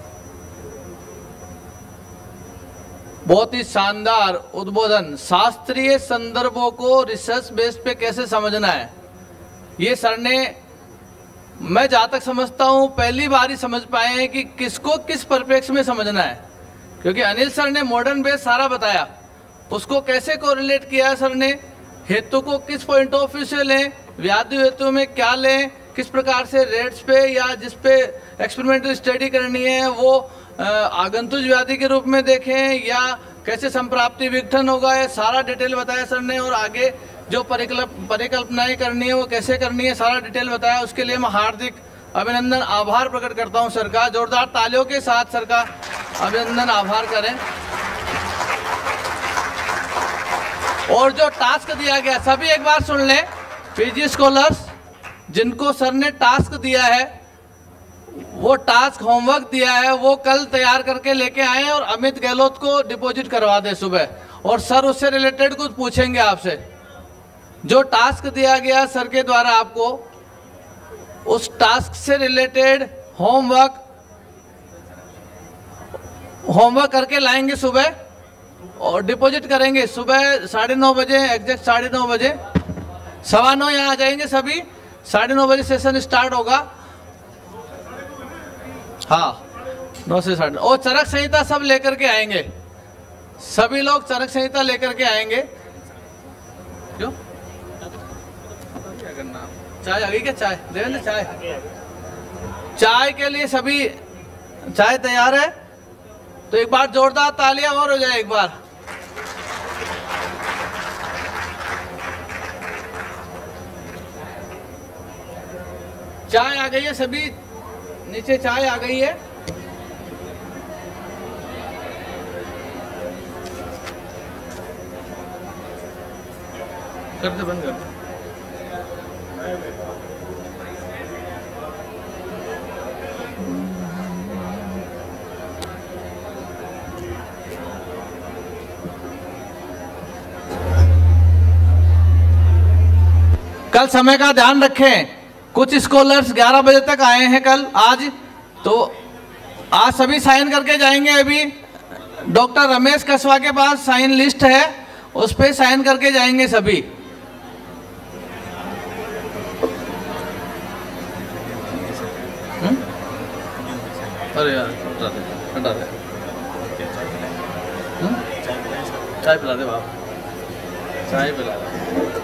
बहुत ही शानदार उद्बोधन। शास्त्रीय संदर्भों को रिसर्च बेस पे कैसे समझना है, ये सर ने, मैं जहाँ तक समझता हूँ पहली बार ही समझ पाए हैं कि किसको किस परिप्रेक्ष्य में समझना है। क्योंकि अनिल सर ने मॉडर्न बेस सारा बताया, उसको कैसे कोरिलेट किया है सर ने, हेतु को किस पॉइंट ऑफ व्यू से लें, व्याधि हेतु में क्या लें, किस प्रकार से रेट्स पे या जिस पे एक्सपेरिमेंटल स्टडी करनी है वो आगंतुक व्याधि के रूप में देखें या कैसे संप्राप्ति विघटन होगा, ये सारा डिटेल बताया सर ने। और आगे जो परिकल्प परिकल्पनाएं करनी है वो कैसे करनी है, सारा डिटेल बताया। उसके लिए मैं हार्दिक अभिनंदन आभार प्रकट करता हूं सर का। जोरदार तालियों के साथ सर का अभिनंदन आभार करें। और जो टास्क दिया गया सभी एक बार सुन लें। पीजी स्कॉलर्स जिनको सर ने टास्क दिया है, वो टास्क होमवर्क दिया है, वो कल तैयार करके लेके आए और अमित गहलोत को डिपॉजिट करवा दे सुबह, और सर उससे रिलेटेड कुछ पूछेंगे आपसे। जो टास्क दिया गया सर के द्वारा आपको, उस टास्क से रिलेटेड होमवर्क होमवर्क करके लाएंगे सुबह और डिपॉजिट करेंगे सुबह साढ़े नौ बजे, एग्जैक्ट साढ़े नौ बजे, सवा नौ यहाँ आ जाएंगे सभी। साढ़े नौ बजे सेशन स्टार्ट होगा। हाँ, नौ से साढ़े। और चरक संहिता सब लेकर के आएंगे, सभी लोग चरक संहिता लेकर के आएंगे। क्यों क्या करना? चाय आ गई क्या? चाय देवेंद्र, चाय चाय के लिए सभी चाय तैयार है? तो एक बार जोरदार तालियां और हो जाए एक बार। चाय आ गई है सभी, नीचे चाय आ गई है। कर दे, बंद कर दे। कल समय का ध्यान रखें। कुछ स्कॉलर्स ग्यारह बजे तक आए हैं कल, आज तो आज सभी साइन करके जाएंगे। अभी डॉक्टर रमेश कसवा के पास साइन लिस्ट है, उस पे साइन करके जाएंगे सभी। हुँ? अरे यार हटा दे, हटा दे। चाय पिला दे बाप, चाय पिला दे।